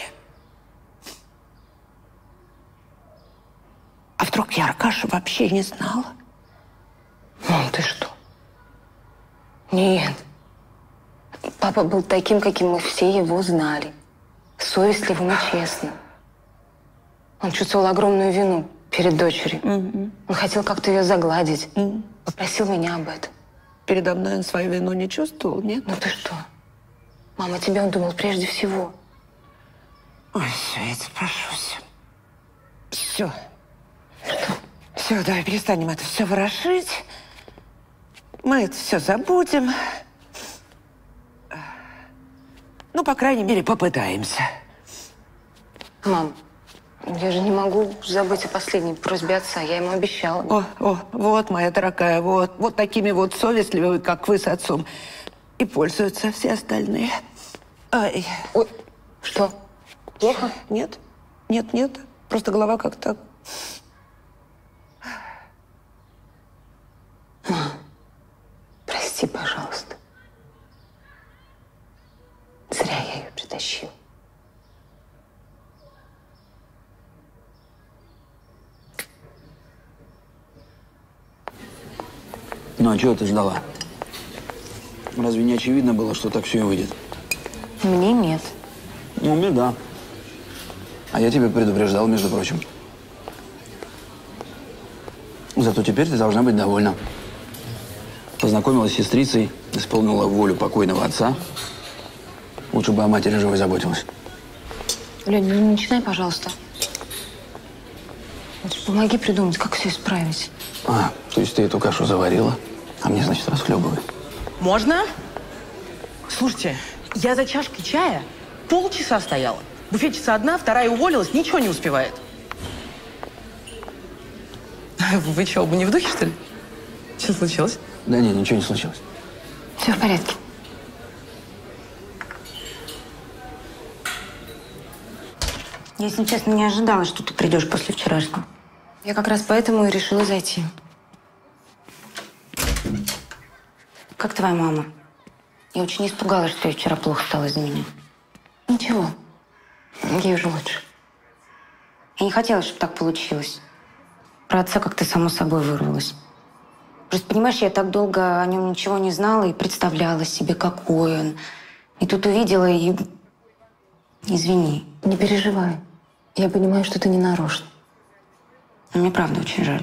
А вдруг я Аркашу вообще не знала? Мам, ты что? Нет. Папа был таким, каким мы все его знали. Совестливым и честным. Он чувствовал огромную вину перед дочерью. Он хотел как-то ее загладить. Попросил меня об этом. Передо мной он свою вину не чувствовал, нет? Ну ты что? Мама, о тебе он думал прежде всего. Ой, все, я тебя прошу, все. Все, давай перестанем это все ворошить. Мы это все забудем. Ну, по крайней мере, попытаемся. Мам, я же не могу забыть о последней просьбе отца. Я ему обещала. Вот, моя дорогая, вот такими вот совестливыми, как вы с отцом, и пользуются все остальные. Ой. Что? Плохо? Нет. Нет. Просто голова как-то... Прости, пожалуйста. Зря я ее притащила. Ну, а чего ты ждала? Разве не очевидно было, что так все и выйдет? Мне нет. Ну, мне да. А я тебя предупреждал, между прочим. Зато теперь ты должна быть довольна. Познакомилась с сестрицей, исполнила волю покойного отца. Лучше бы о матери живой заботилась. Лень, ну не начинай, пожалуйста. Лучше помоги придумать, как все исправить. А, то есть ты эту кашу заварила, а мне, значит, расхлебывай. Можно? Слушайте, я за чашкой чая полчаса стояла. Буфетчица одна, вторая уволилась, ничего не успевает. Вы что, оба не в духе, что ли? Что случилось? Да нет, ничего не случилось. Все в порядке. Я, если честно, не ожидала, что ты придешь после вчерашнего. Я как раз поэтому и решила зайти. Как твоя мама? Я очень испугалась, что ей вчера плохо стало из-за меня. Ничего. Ей уже лучше. Я не хотела, чтобы так получилось. Про отца как-то само собой вырвалось. Просто, понимаешь, я так долго о нем ничего не знала и представляла себе, какой он. И тут увидела и... Извини. Не переживай. Я понимаю, что ты не нарочно. Но мне правда очень жаль.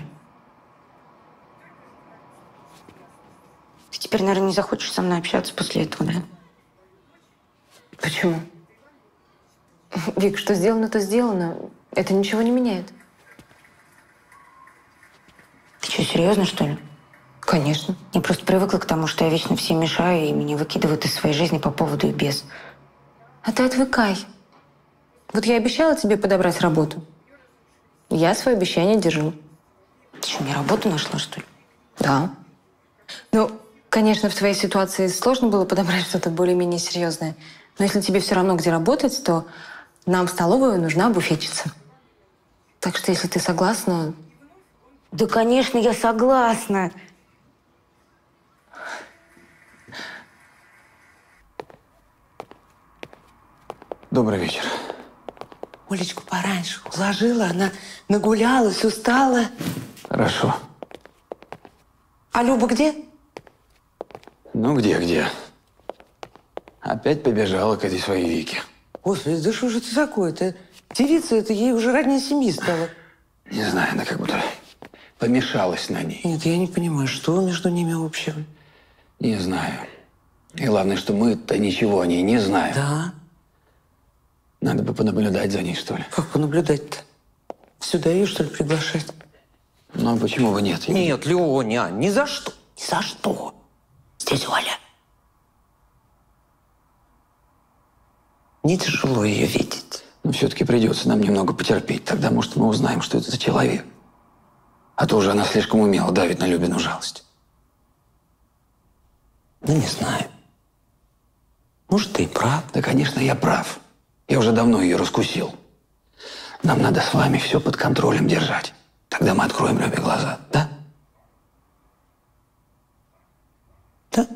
Ты теперь, наверное, не захочешь со мной общаться после этого, да? Почему? Вик, что сделано, то сделано. Это ничего не меняет. Ты что, серьезно, что ли? Конечно. Я просто привыкла к тому, что я вечно всем мешаю, и меня выкидывают из своей жизни по поводу и без. А ты отвыкай. Вот я обещала тебе подобрать работу. Я свое обещание держу. Ты что, мне работу нашла, что ли? Да. Ну, конечно, в твоей ситуации сложно было подобрать что-то более-менее серьезное. Но если тебе все равно, где работать, то нам в столовую нужна буфетчица. Так что, если ты согласна... Да, конечно, я согласна. Добрый вечер. Олечку пораньше уложила, она нагулялась, устала. Хорошо. А Люба где? Ну, где? Опять побежала к этой своей Вике. Господи, да что же это такое-то? Девица это ей уже роднее семьи стала. Не знаю, она как будто помешалась на ней. Нет, я не понимаю, что между ними общего? Не знаю. И главное, что мы-то ничего о ней не знаем. Да. Надо бы понаблюдать за ней, что ли. Как понаблюдать-то? Сюда ее, что ли, приглашать? Ну, а почему бы нет? Нет, Леня, ни за что. Ни за что. Здесь Оля. Не тяжело ее видеть. Но все-таки придется нам немного потерпеть. Тогда, может, мы узнаем, что это за человек. А то уже она слишком умело давит на Любину жалость. Ну, не знаю. Может, ты и прав. Да, конечно, я прав. Я уже давно ее раскусил. Нам надо с вами все под контролем держать. Тогда мы откроем Любе глаза, да? Да.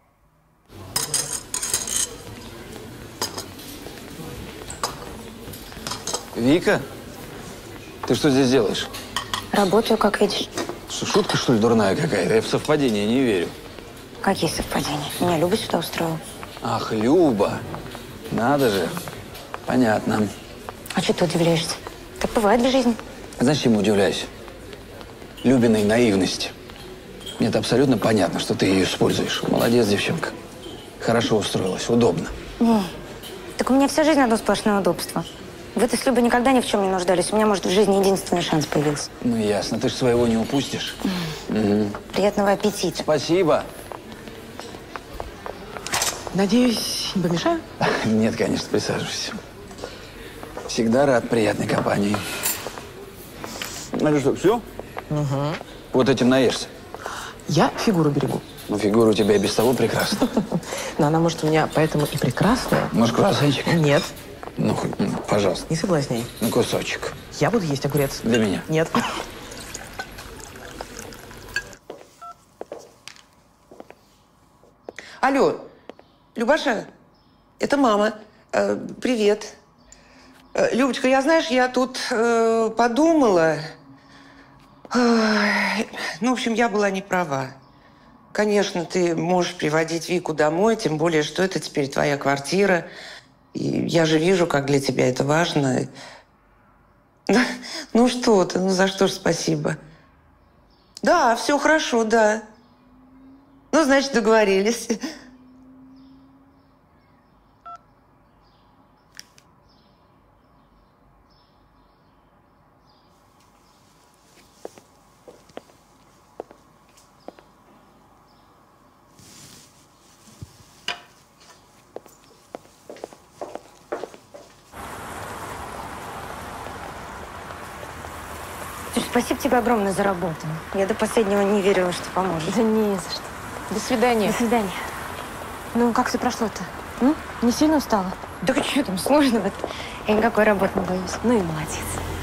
Вика, ты что здесь делаешь? Работаю, как видишь. Что, шутка, что ли, дурная какая-то? Я в совпадение не верю. Какие совпадения? Меня Люба сюда устроила. Ах, Люба. Надо же. Понятно. А что ты удивляешься? Так бывает в жизни. Знаешь, чему удивляюсь? Любиной наивности. Мне-то абсолютно понятно, что ты ее используешь. Молодец, девчонка. Хорошо устроилась, удобно. Так у меня вся жизнь одно сплошное удобство. Вы-то с Любой никогда ни в чем не нуждались. У меня, может, в жизни единственный шанс появился. Ну, ясно. Ты же своего не упустишь. Угу. Приятного аппетита. Спасибо. Надеюсь, не помешаю? Нет, конечно, присаживайся. Всегда рад приятной компании. Ну что, все? Угу. Вот этим наешься. Я фигуру берегу. Ну, фигура у тебя и без того прекрасна. Но она, может, у меня поэтому и прекрасная. Может, круассанчик? Нет. Ну, пожалуйста. Не соблазняй. Ну, кусочек. Я буду есть огурец. Для меня. Нет. Алло, Любаша, это мама. Привет. Любочка, знаешь, я тут подумала. Ну, в общем, я была не права. Конечно, ты можешь приводить Вику домой, тем более, что это теперь твоя квартира. И я же вижу, как для тебя это важно. Ну что ты, ну за что ж спасибо. Да, все хорошо, да. Ну, значит, договорились. Спасибо тебе огромное за работу. Я до последнего не верила, что поможешь. Да не за что. До свидания. До свидания. Ну, как все прошло-то? Не сильно устала? Да что там сложного-то? Я никакой работы не боюсь. Ну и молодец.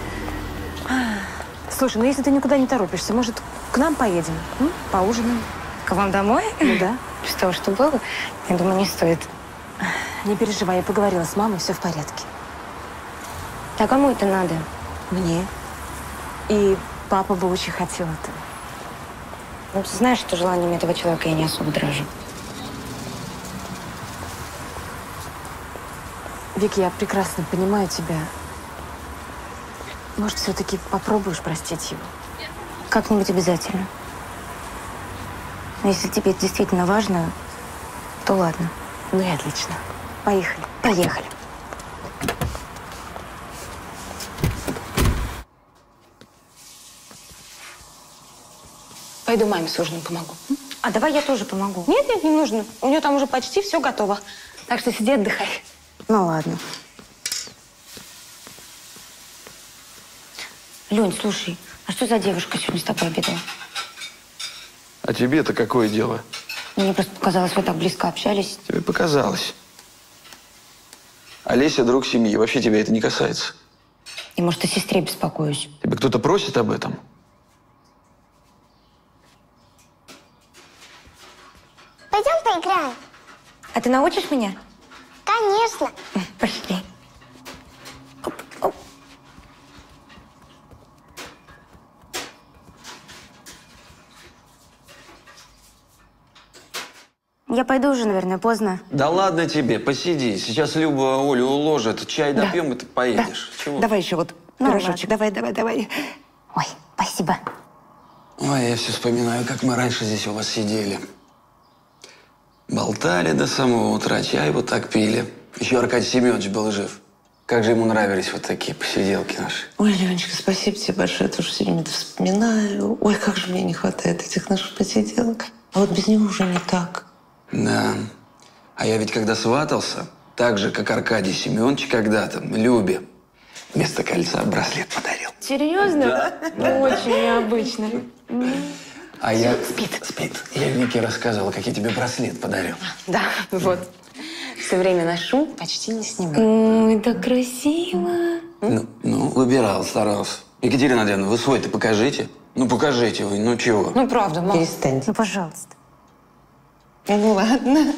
Слушай, ну если ты никуда не торопишься, может, к нам поедем? Поужинаем? К вам домой? Ну да. Что было? Я думаю, не стоит. Не переживай, я поговорила с мамой, все в порядке. А кому это надо? Мне. И папа бы очень хотел это. Ну, ты знаешь, что желанием этого человека я не особо дрожу. Вик, я прекрасно понимаю тебя. Может, все-таки попробуешь простить его? Как-нибудь обязательно. Но если тебе это действительно важно, то ладно. Ну и отлично. Поехали. Поехали. Пойду маме с ужином помогу. А давай я тоже помогу. Нет, не нужно. У нее там уже почти все готово. Так что сиди, отдыхай. Ну ладно. Лёнь, слушай, а что за девушка сегодня с тобой обедала? А тебе-то какое дело? Мне просто показалось, вы так близко общались. Тебе показалось. Олеся – друг семьи. Вообще тебя это не касается. И, может, о сестре беспокоюсь. Тебя кто-то просит об этом? Пойдем поиграем. А ты научишь меня? Конечно. Пошли. Я пойду уже, наверное, поздно. Да ладно тебе, посиди. Сейчас Люба Олю уложит, чай допьем, и ты поедешь. Чего? Давай еще вот пирожочек. Давай. Ой, спасибо. Ой, я все вспоминаю, как мы раньше здесь у вас сидели. Болтали до самого утра, чай вот так пили. Еще Аркадий Семенович был жив. Как же ему нравились вот такие посиделки наши. Ой, Леночка, спасибо тебе большое. Я тоже все время это вспоминаю. Ой, как же мне не хватает этих наших посиделок. А вот без него уже не так. Да. А я ведь когда сватался, так же, как Аркадий Семенович когда-то, Любе, вместо кольца браслет подарил. Серьезно? Да. Очень необычно. А я... Спит. Я Вике рассказывала, как я тебе браслет подарил. Да, вот. Все время ношу, почти не снимаю. Ой, так красиво. Ну, выбирал, старался. Екатерина Андреевна, вы свой-то покажите. Ну, покажите вы, ну чего? Ну, правда, мам. Перестаньте. Ну, пожалуйста. Ну, ладно.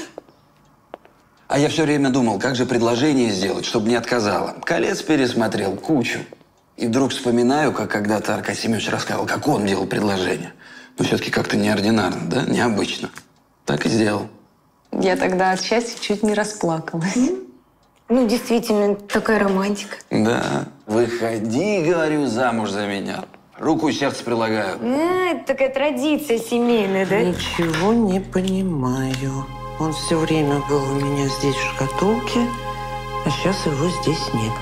А я все время думал, как же предложение сделать, чтобы не отказала. Колец пересмотрел, кучу. И вдруг вспоминаю, как когда-то Аркадий Семенович рассказывал, как он делал предложение. Но все-таки как-то неординарно, да? Необычно. Так и сделал. Я тогда от счастья чуть не расплакалась. Ну, действительно, такая романтика. Да. Выходи, говорю, замуж за меня. Руку и сердце прилагаю. Это такая традиция семейная, да? Ничего не понимаю. Он все время был у меня здесь в шкатулке, а сейчас его здесь нет.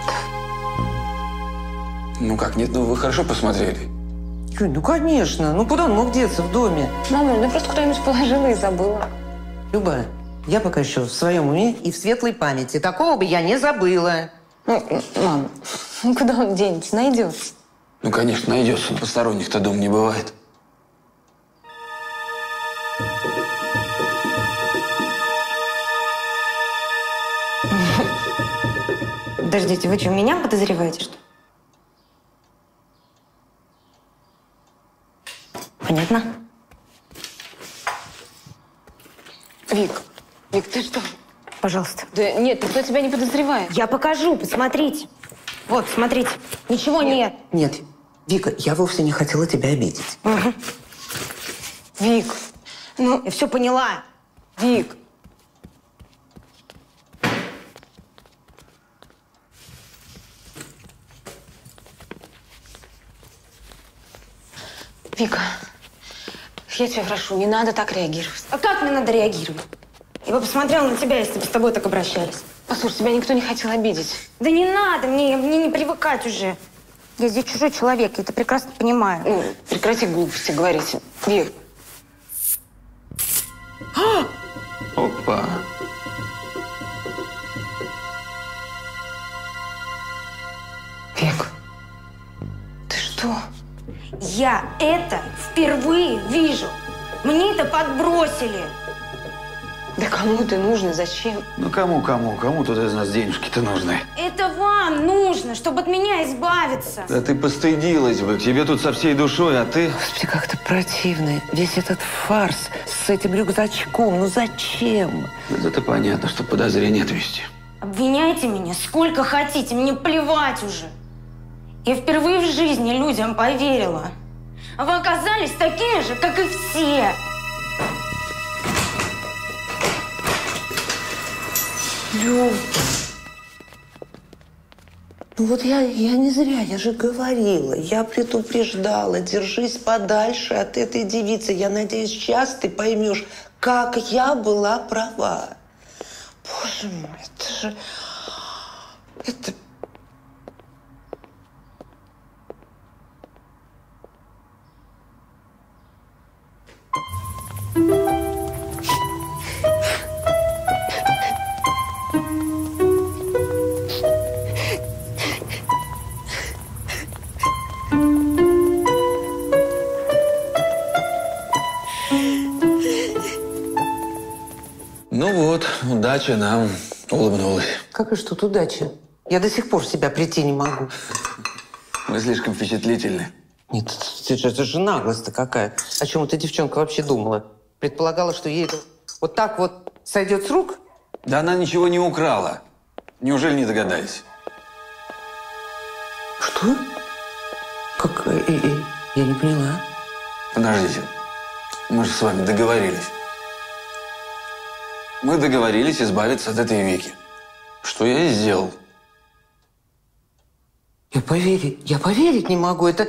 Ну как, нет, ну вы хорошо посмотрели. Юнь, ну конечно. Ну куда он мог деться в доме? Мама, ну просто кто-нибудь положила и забыла. Люба, я пока еще в своем уме и в светлой памяти. Такого бы я не забыла. Мам, ну куда он денется? Найдется. Ну, конечно, найдется, но посторонних-то дом не бывает. Подождите, вы что, меня подозреваете, что ли? Понятно. Вик, ты что? Пожалуйста. Да нет, никто тебя не подозревает. Я покажу, посмотрите. Вот, смотрите. Ничего нет. Нет, Вика, я вовсе не хотела тебя обидеть. Угу. Вик, ну, я все поняла. Вик. Вика, я тебя прошу, не надо так реагировать. А как мне надо реагировать? Я бы посмотрела на тебя, если бы с тобой так обращались. Послушай, тебя никто не хотел обидеть. Да не надо, мне не привыкать уже. Я здесь чужой человек, я это прекрасно понимаю. Ну, прекрати глупости говорить. Вик. Опа. Вик, ты что? Я это впервые вижу. Мне это подбросили. Да кому ты нужен, зачем? Ну кому? Кому тут из нас денежки-то нужны? Это вам нужно, чтобы от меня избавиться. Да ты постыдилась бы, к тебе тут со всей душой, а ты... Господи, как это противно. Весь этот фарс с этим рюкзачком. Ну зачем? Это понятно, что подозрение отвести. Обвиняйте меня сколько хотите, мне плевать уже. Я впервые в жизни людям поверила. А вы оказались такими же, как и все. Люб, ну вот я не зря, я же говорила, я предупреждала, держись подальше от этой девицы. Я надеюсь, сейчас ты поймешь, как я была права. Боже мой, это же... Это... Ну вот, удача нам улыбнулась. Как и что тут удача? Я до сих пор в себя прийти не могу. Вы слишком впечатлительны. Нет, это же наглость-то какая. О чем эта девчонка вообще думала? Предполагала, что ей это вот так вот сойдет с рук? Да она ничего не украла. Неужели не догадались? Что? Как? Я не поняла. Подождите. Мы же с вами договорились. Мы договорились избавиться от этой Вики. Что я и сделал. Я поверить не могу. Это...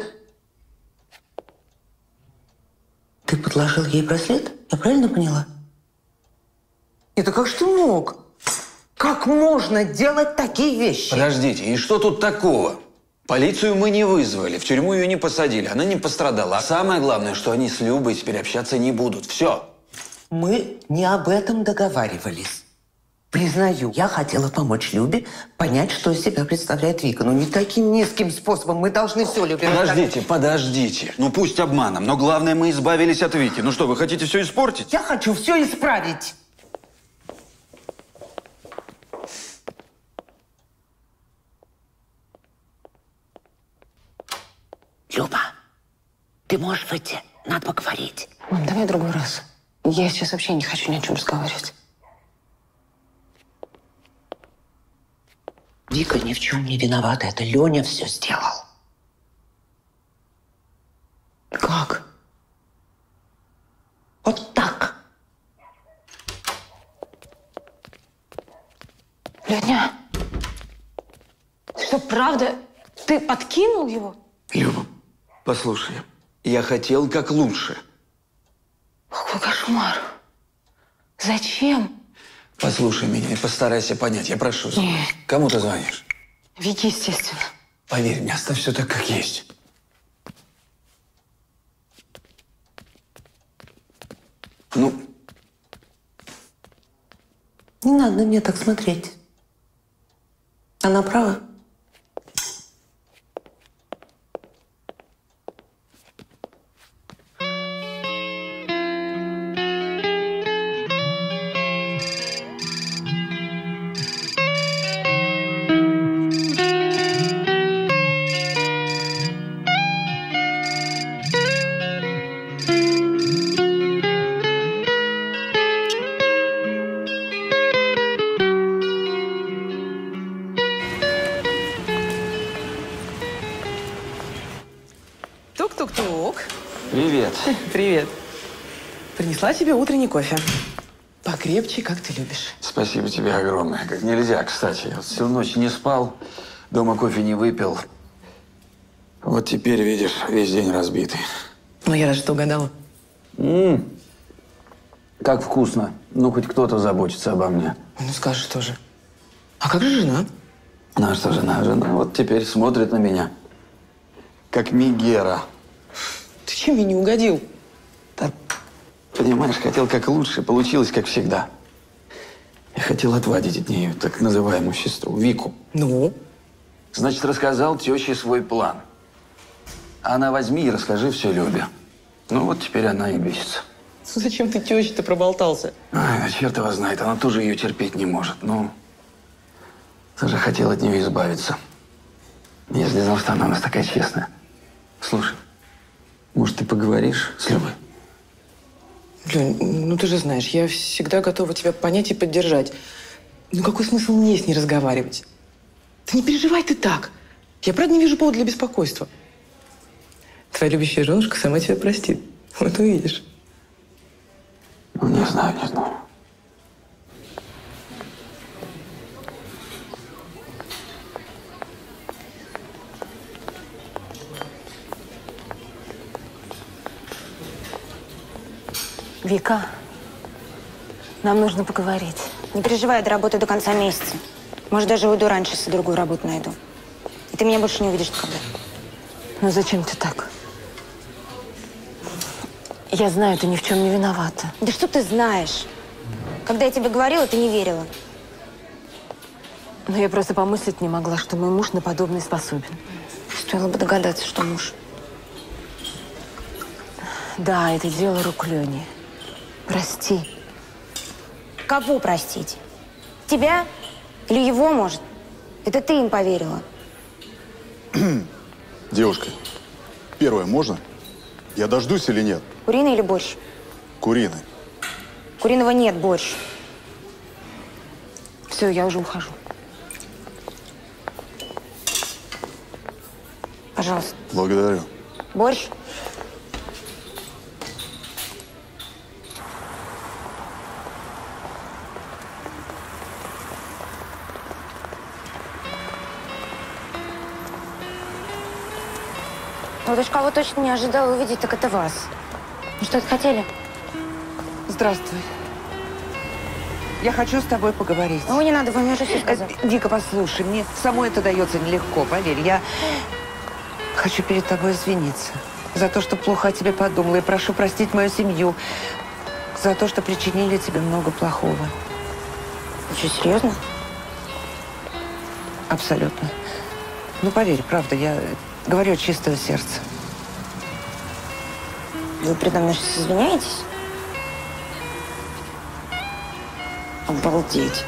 Ты подложил ей браслет? Я правильно поняла? Это как же ты мог? Как можно делать такие вещи? Подождите, и что тут такого? Полицию мы не вызвали, в тюрьму ее не посадили, она не пострадала. А самое главное, что они с Любой теперь общаться не будут. Все. Мы не об этом договаривались. Признаю, я хотела помочь Любе понять, что из себя представляет Вика. Но не таким низким способом. Мы должны все, Любе. Подождите. Ну пусть обманом, но главное, мы избавились от Вики. Ну что, вы хотите все испортить? Я хочу все исправить. Люба, ты можешь выйти? Надо поговорить. Мам, давай в другой раз. Я сейчас вообще не хочу ни о чем разговаривать. Вика ни в чем не виновата. Это Леня все сделал. Как? Вот так. Леня, что, правда? Ты подкинул его? Люба, послушай, я хотел как лучше. Какой кошмар. Зачем? Послушай меня и постарайся понять, я прошу. Нет. Кому ты звонишь? Вики, естественно. Поверь мне, оставь все так, как есть. Ну? Не надо на меня так смотреть. Она права. Привет. Принесла тебе утренний кофе. Покрепче, как ты любишь. Спасибо тебе огромное. Как нельзя, кстати. Я вот всю ночь не спал, дома кофе не выпил. Вот теперь, видишь, весь день разбитый. Ну, я даже что угадала. Как вкусно. Ну, хоть кто-то заботится обо мне. Ну, скажешь тоже. А как же жена? Ну, а что жена? Жена вот теперь смотрит на меня. Как Мегера. Ты чем мне не угодил? Да, понимаешь, хотел как лучше, получилось как всегда. Я хотел отвадить от нее так называемую сестру, Вику. Ну? Значит, рассказал теще свой план. Она возьми и расскажи все Любе. Ну вот теперь она и бесится. Зачем ты теще-то проболтался? Ай, да черт его знает, она тоже ее терпеть не может. Ну, тоже хотел от нее избавиться. Я же не знал, что она у нас такая честная. Слушай, может, ты поговоришь с Любой? Лёнь, ну ты же знаешь, я всегда готова тебя понять и поддержать. Ну какой смысл мне с ней разговаривать? Да не переживай ты так. Я, правда, не вижу повода для беспокойства. Твоя любящая женушка сама тебя простит. Вот увидишь. Ну, не знаю, не знаю. Вика, нам нужно поговорить. Не переживай, я доработаю до конца месяца. Может, даже уйду раньше, если другую работу найду. И ты меня больше не увидишь никогда. Ну зачем ты так? Я знаю, ты ни в чем не виновата. Да что ты знаешь? Когда я тебе говорила, ты не верила. Но я просто помыслить не могла, что мой муж на подобное способен. Стоило бы догадаться, что муж. Да, это дело рук Лёни. Прости. Кого простить? Тебя? Или его, может? Это ты им поверила. Девушка, первое можно? Я дождусь или нет? Куриный или борщ? Куриный. Куриного нет, борщ. Все, я уже ухожу. Пожалуйста. Благодарю. Борщ? Вот уж кого точно не ожидала увидеть, так это вас. Ну что это хотели? Здравствуй. Я хочу с тобой поговорить. Ой, не надо, вы мне уже все сказали. Вика, послушай, мне самой это дается нелегко, поверь. Я хочу перед тобой извиниться за то, что плохо о тебе подумала. И прошу простить мою семью за то, что причинили тебе много плохого. Ты что, серьезно? Абсолютно. Ну, поверь, правда, я говорю от чистого сердца. Вы предо мной сейчас извиняетесь? Обалдеть.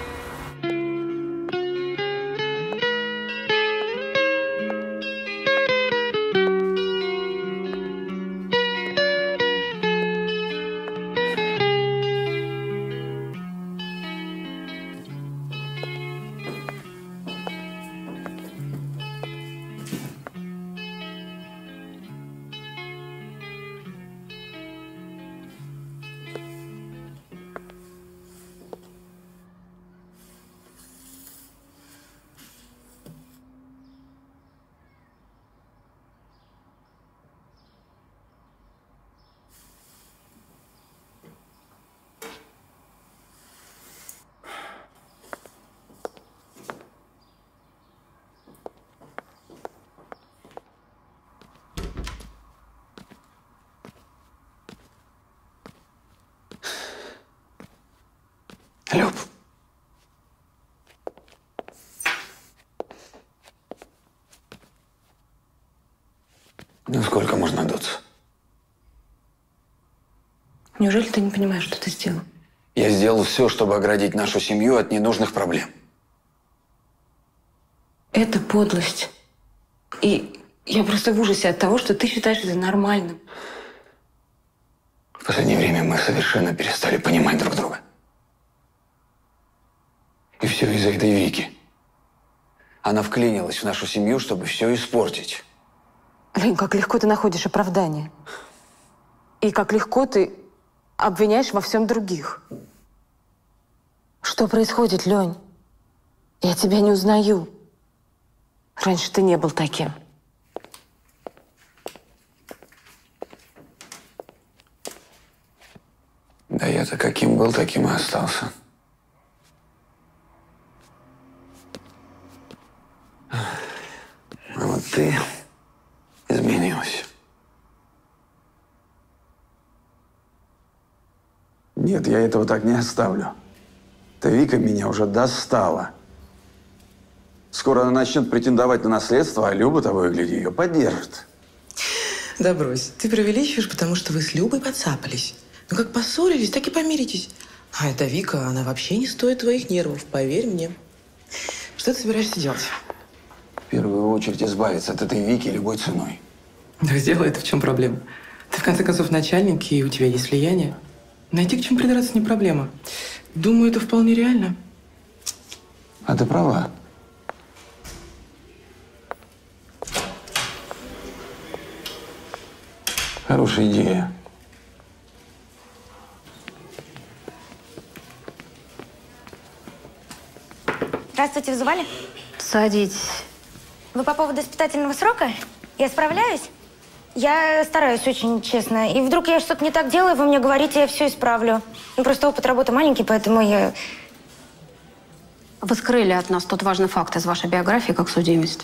Люб. Ну, сколько можно дуться? Неужели ты не понимаешь, что ты сделал? Я сделал все, чтобы оградить нашу семью от ненужных проблем. Это подлость. И я просто в ужасе от того, что ты считаешь это нормальным. В последнее время мы совершенно перестали понимать друг друга. И все из-за этой Вики. Она вклинилась в нашу семью, чтобы все испортить. Лень, как легко ты находишь оправдание. И как легко ты обвиняешь во всем других. Что происходит, Лень? Я тебя не узнаю. Раньше ты не был таким. Да я-то каким был, таким и остался. А вот ты изменился. Нет, я этого так не оставлю. Эта Вика меня уже достала. Скоро она начнет претендовать на наследство, а Люба, того и гляди, ее поддержит. Да брось, ты преувеличиваешь, потому что вы с Любой подцапались. Ну как поссорились, так и помиритесь. А эта Вика, она вообще не стоит твоих нервов, поверь мне. Что ты собираешься делать? В первую очередь избавиться от этой Вики любой ценой. Да сделай это, в чем проблема? Ты в конце концов начальник, и у тебя есть влияние. Найти к чему придраться не проблема. Думаю, это вполне реально. А ты права. Хорошая идея. Здравствуйте, вызывали? Садитесь. Вы по поводу испытательного срока? Я справляюсь? Я стараюсь очень честно. И вдруг я что-то не так делаю, вы мне говорите, я все исправлю. Ну, просто опыт работы маленький, поэтому я... Вы скрыли от нас тот важный факт из вашей биографии, как судимость.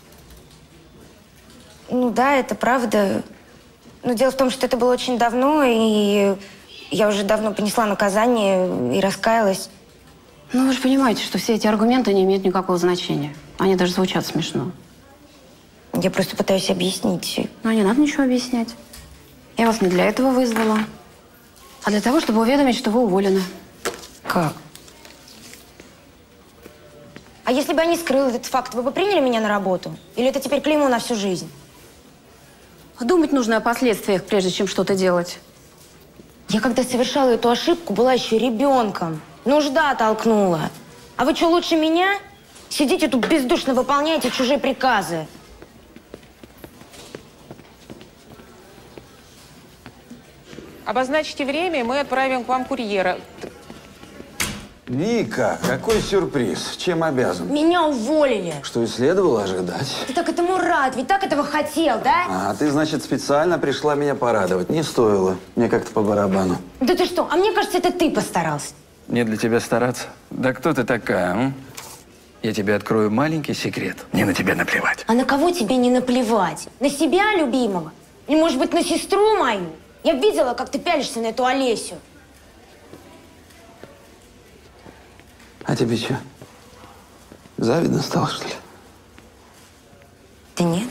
Ну да, это правда. Но дело в том, что это было очень давно, и я уже давно понесла наказание и раскаялась. Ну, вы же понимаете, что все эти аргументы не имеют никакого значения. Они даже звучат смешно. Я просто пытаюсь объяснить. Но не надо ничего объяснять. Я вас не для этого вызвала, а для того, чтобы уведомить, что вы уволены. Как? А если бы я не скрыла этот факт, вы бы приняли меня на работу? Или это теперь клеймо на всю жизнь? Думать нужно о последствиях, прежде чем что-то делать. Я когда совершала эту ошибку, была еще ребенком. Нужда толкнула. А вы что, лучше меня? Сидите тут бездушно, выполняете чужие приказы. Обозначьте время, и мы отправим к вам курьера. Вика, какой сюрприз? Чем обязан? Меня уволили. Что и следовало ожидать. Ты так этому рад, ведь так этого хотел, да? А ты, значит, специально пришла меня порадовать. Не стоило. Мне как-то по барабану. Да ты что? А мне кажется, это ты постарался. Мне для тебя стараться? Да кто ты такая, а? Я тебе открою маленький секрет. Мне на тебя наплевать. А на кого тебе не наплевать? На себя, любимого? Или, может быть, на сестру мою? Я видела, как ты пялишься на эту Олесю. А тебе что? Завидно стало, что ли? Да нет.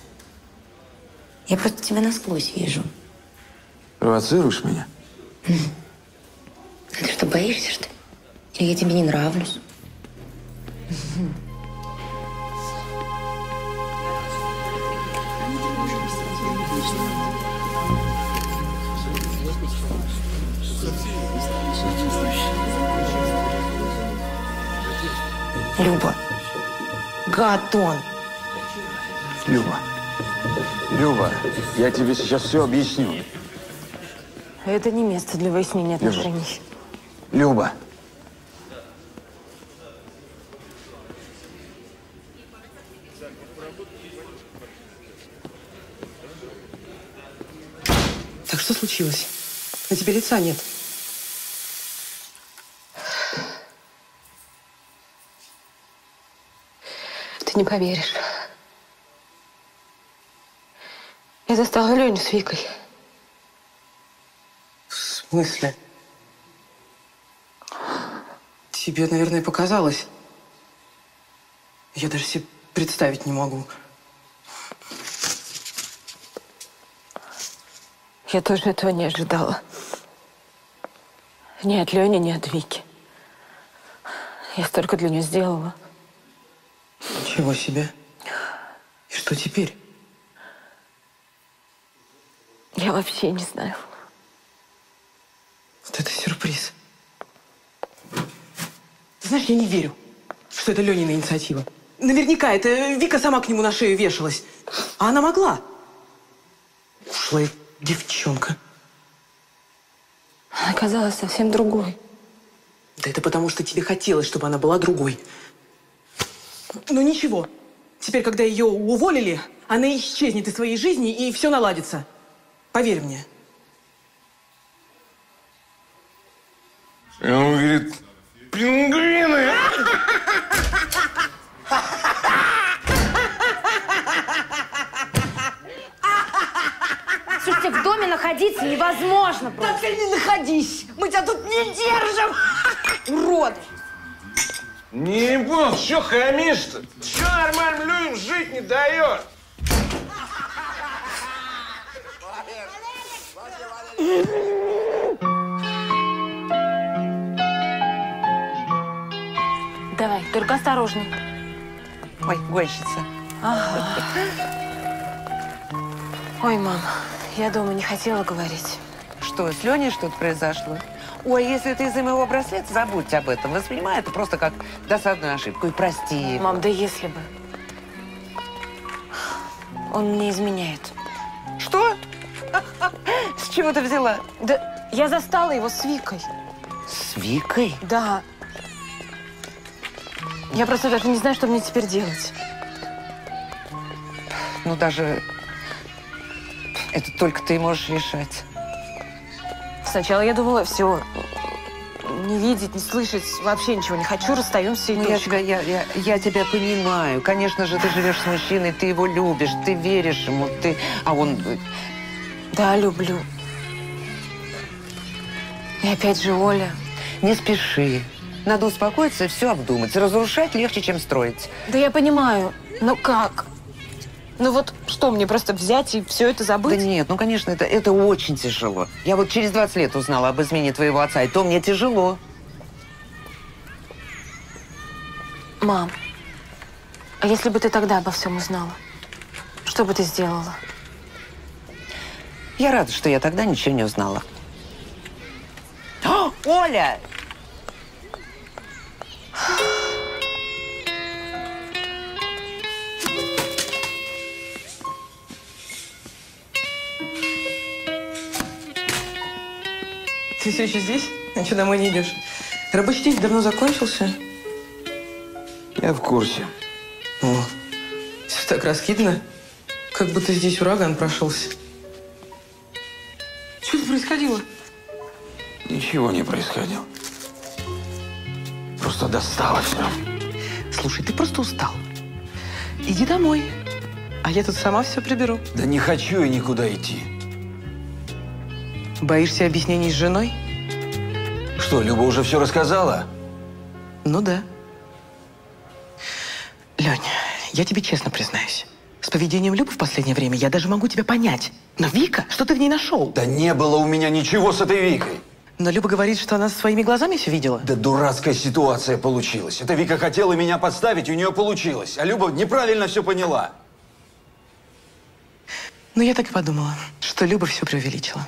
Я просто тебя насквозь вижу. Провоцируешь меня? А ты что, боишься, что ли? Или я тебе не нравлюсь? Люба. Гад он. Люба. Люба, я тебе сейчас все объясню. Это не место для выяснения отношений. Люба. Так что случилось? На тебе лица нет. Ты не поверишь. Я застала Леню с Викой. В смысле? Тебе, наверное, показалось. Я даже себе представить не могу. Я тоже этого не ожидала. Ни от Лени, ни от Вики. Я столько для нее сделала. Ничего себе. И что теперь? Я вообще не знаю. Вот это сюрприз. Ты знаешь, я не верю, что это Ленина инициатива. Наверняка это Вика сама к нему на шею вешалась. А она могла. Ушлая девчонка. казалась совсем другой. Да это потому, что тебе хотелось, чтобы она была другой. Ну ничего. Теперь, когда ее уволили, она исчезнет из своей жизни, и все наладится. Поверь мне. И он говорит, пингвины! Слушайте, в доме находиться невозможно просто. Так и не находись. Мы тебя тут не держим. Уроды. Не понял, что хамишь-то? Что нормальным людям жить не даешь? Давай, только осторожно. Ой, гонщица. Ага. Ой, мам, я дома не хотела говорить. Что, с Леней что-то произошло? Ой, если ты из-за моего браслета, забудь об этом. Воспринимай это просто как досадную ошибку и прости его. Мам, да если бы. Он мне изменяет. Что? С чего ты взяла? Да я застала его с Викой. С Викой? Да. Я просто даже не знаю, что мне теперь делать. Ну, даже это только ты можешь решать. Сначала я думала, все, не видеть, не слышать, вообще ничего не хочу, расстаемся и Ну, точка. я тебя понимаю. Конечно же, ты живешь с мужчиной, ты его любишь, ты веришь ему, ты... А он... Да, люблю. И опять же Оля. Не спеши. Надо успокоиться и все обдумать. Разрушать легче, чем строить. Да я понимаю, но как? Ну вот что, мне просто взять и все это забыть? Да нет, ну, конечно, это очень тяжело. Я вот через 20 лет узнала об измене твоего отца, и то мне тяжело. Мам, а если бы ты тогда обо всем узнала, что бы ты сделала? Я рада, что я тогда ничего не узнала. О, Оля! Ты все еще здесь? А что, домой не идешь? Рабочий день давно закончился. Я в курсе. О, все так раскидано, как будто здесь ураган прошелся. Что тут происходило? Ничего не происходило. Просто достало все. Слушай, ты просто устал. Иди домой, а я тут сама все приберу. Да не хочу я никуда идти. Боишься объяснений с женой? Что, Люба уже все рассказала? Ну да. Лень, я тебе честно признаюсь. С поведением Любы в последнее время я даже могу тебя понять. Но Вика, что ты в ней нашел? Да не было у меня ничего с этой Викой. Но Люба говорит, что она своими глазами все видела. Да дурацкая ситуация получилась. Эта Вика хотела меня подставить, у нее получилось. А Люба неправильно все поняла. Ну, я так и подумала, что Люба все преувеличила.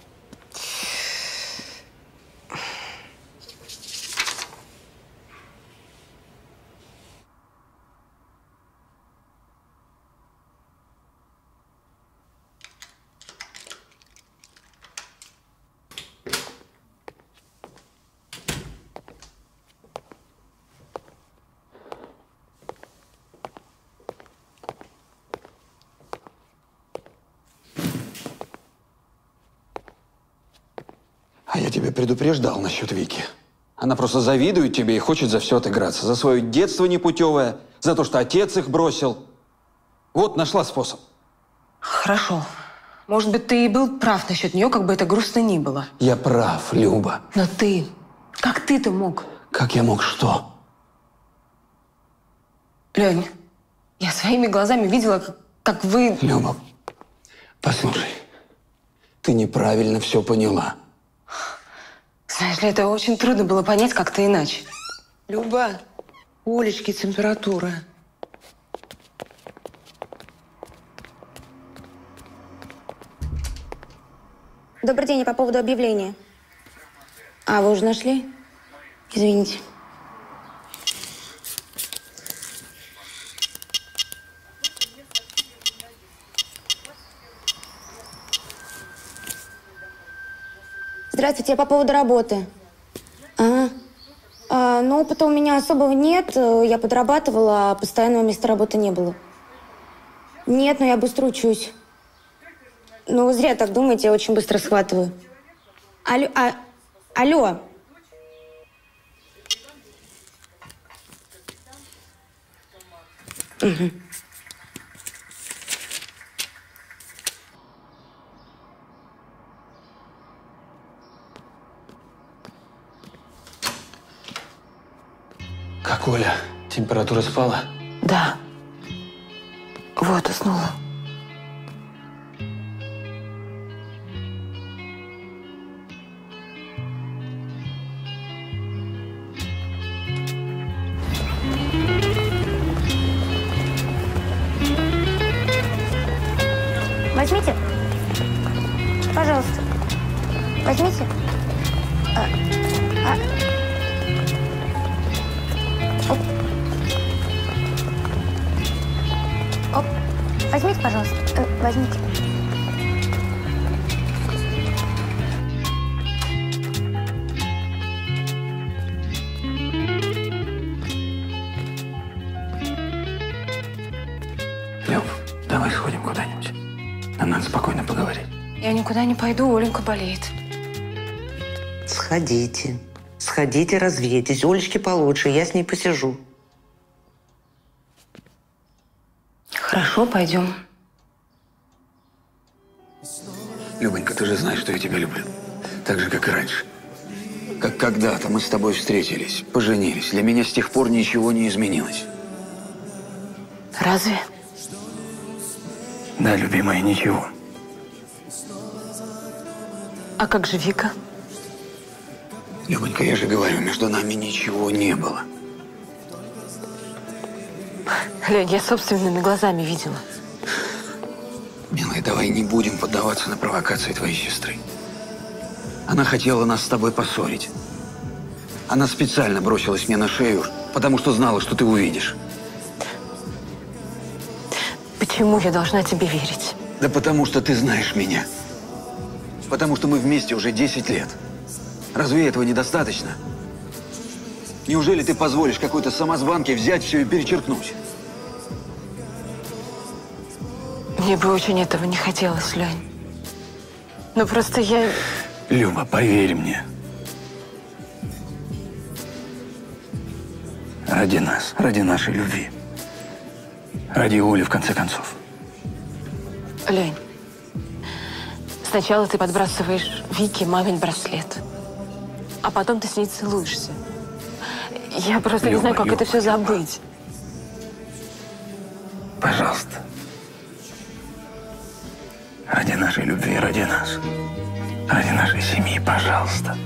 А я тебя предупреждал насчет Вики. Она просто завидует тебе и хочет за все отыграться. За свое детство непутевое, за то, что отец их бросил. Вот, нашла способ. Хорошо. Может быть, ты и был прав насчет нее, как бы это грустно ни было. Я прав, Люба. Но ты... Как ты-то мог? Как я мог что? Лень, я своими глазами видела, как вы... Люба, послушай. Ты неправильно все поняла. Знаешь ли, это очень трудно было понять как-то иначе. Люба, у Олечки температура. Добрый день, я по поводу объявления. А, вы уже нашли? Извините. Здравствуйте, я по поводу работы. Ну, опыта у меня особого нет. Я подрабатывала, а постоянного места работы не было. Нет, но я быстро учусь. Ну, вы зря так думаете, я очень быстро схватываю. Алло, алло. Угу. Как Оля? Температура спала? Да. Вот, уснула. Возьмите. Пожалуйста. Возьмите. Оп. Возьмите, пожалуйста. Возьмите. Люб, давай сходим куда-нибудь. Нам надо спокойно поговорить. Я никуда не пойду, Оленька болеет. Сходите. Сходите, развейтесь. Олечке получше, я с ней посижу. Хорошо, пойдем. Любонька, ты же знаешь, что я тебя люблю. Так же, как и раньше. Как когда-то мы с тобой встретились, поженились. Для меня с тех пор ничего не изменилось. Разве? Да, любимая, ничего. А как же Вика? Любонька, я же говорю, между нами ничего не было. Лень, я собственными глазами видела. Милая, давай не будем поддаваться на провокации твоей сестры. Она хотела нас с тобой поссорить. Она специально бросилась мне на шею, потому что знала, что ты увидишь. Почему я должна тебе верить? Да потому что ты знаешь меня. Потому что мы вместе уже 10 лет. Разве этого недостаточно? Неужели ты позволишь какой-то самозванке взять все и перечеркнуть? Мне бы очень этого не хотелось, Лень. Но просто я... Люба, поверь мне. Ради нас, ради нашей любви. Ради Оли, в конце концов. Лень, сначала ты подбрасываешь Вике мамин браслет, а потом ты с ней целуешься. Я просто не знаю, как это все забыть. Пожалуйста. Ради нашей любви, ради нас. Ради нашей семьи, пожалуйста.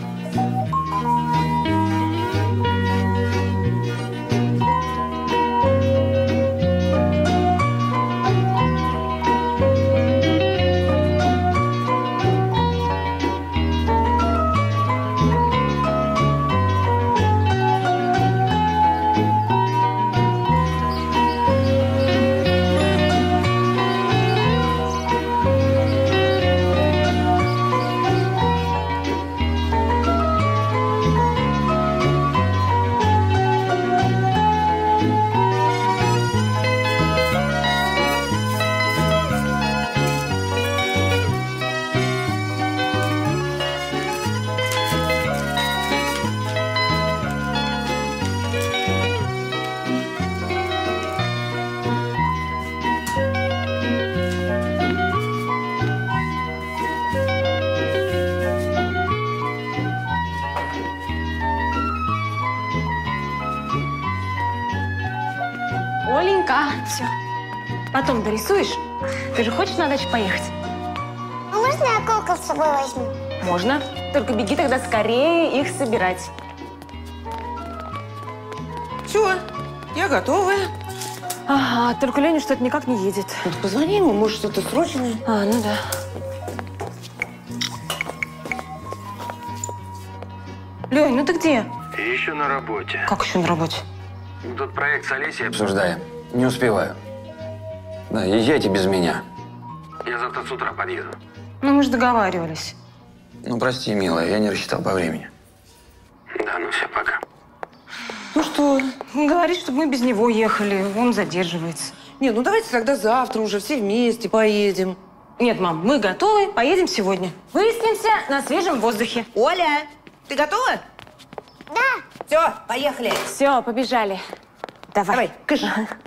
Оленька, все. Потом дорисуешь. Ты же хочешь на дачу поехать? А можно я кукол с собой возьму? Можно. Только беги тогда скорее их собирать. Все, я готовая. Ага, только Леня что-то никак не едет. Вот позвони ему, может, что-то срочное. Ну да. Лень, ну ты где? Еще на работе. Как еще на работе? Тут проект с Олесей обсуждаем. Не успеваю. Да, езжайте без меня. Я завтра с утра подъеду. Ну мы же договаривались. Ну, прости, милая, я не рассчитал по времени. Да, ну все, пока. Ну что, говорит, чтобы мы без него ехали. Он задерживается. Не, ну давайте тогда завтра уже все вместе поедем. Нет, мам, мы готовы. Поедем сегодня. Выяснимся на свежем воздухе. Оля, ты готова? Да. Все, поехали. Все, побежали. Давай. Кыш.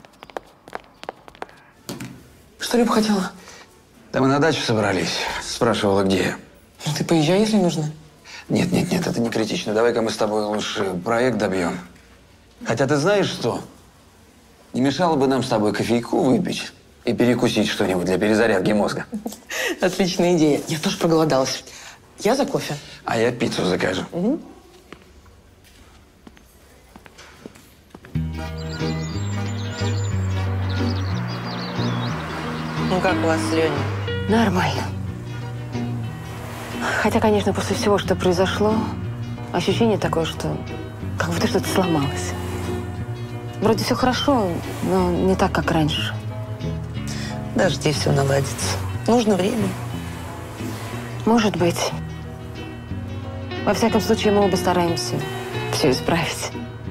Что Люба хотела? Да мы на дачу собрались. Спрашивала, где я. Ну ты поезжай, если нужно. Нет, это не критично. Давай-ка мы с тобой лучше проект добьем. Хотя ты знаешь что? Не мешало бы нам с тобой кофейку выпить и перекусить что-нибудь для перезарядки мозга. Отличная идея. Я тоже проголодалась. Я за кофе. А я пиццу закажу. Угу. Ну как у вас с Леней? Нормально. Хотя, конечно, после всего, что произошло, ощущение такое, что как будто что-то сломалось. Вроде все хорошо, но не так, как раньше. Дожди, все наладится. Нужно время. Может быть. Во всяком случае, мы оба стараемся все исправить.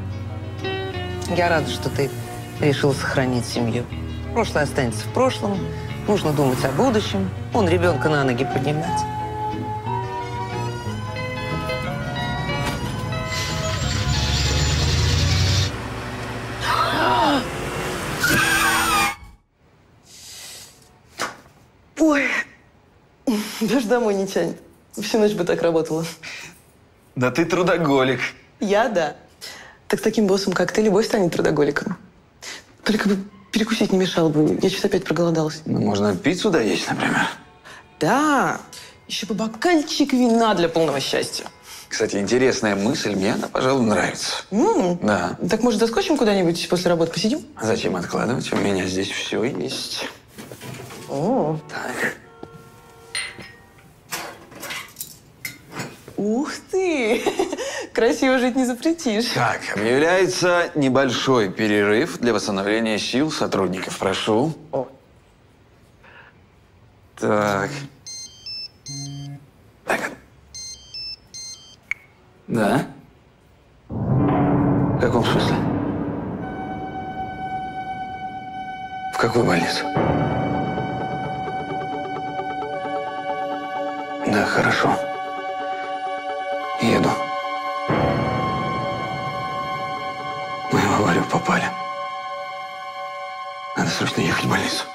Я рада, что ты решил сохранить семью. Прошлое останется в прошлом. Нужно думать о будущем. Вон ребенка на ноги поднимать. Ой, даже домой не тянет. Всю ночь бы так работала. Да ты трудоголик. Я, да. Так с таким боссом, как ты, любой станет трудоголиком. Только бы перекусить не мешало бы. Я сейчас опять проголодалась. Ну, можно пиццу доесть, например. Да. Еще бы бокальчик вина для полного счастья. Кстати, интересная мысль. Мне она, пожалуй, нравится. Да. Так, может, заскочим куда-нибудь после работы, посидим? А зачем откладывать? У меня здесь все есть. О. Так. Ух ты! Красиво жить не запретишь. Так, объявляется небольшой перерыв для восстановления сил сотрудников. Прошу. О. Так. Так. Да? В каком смысле? В какую больницу? Да, хорошо. Еду. Мы в аварию попали. Надо срочно ехать в больницу.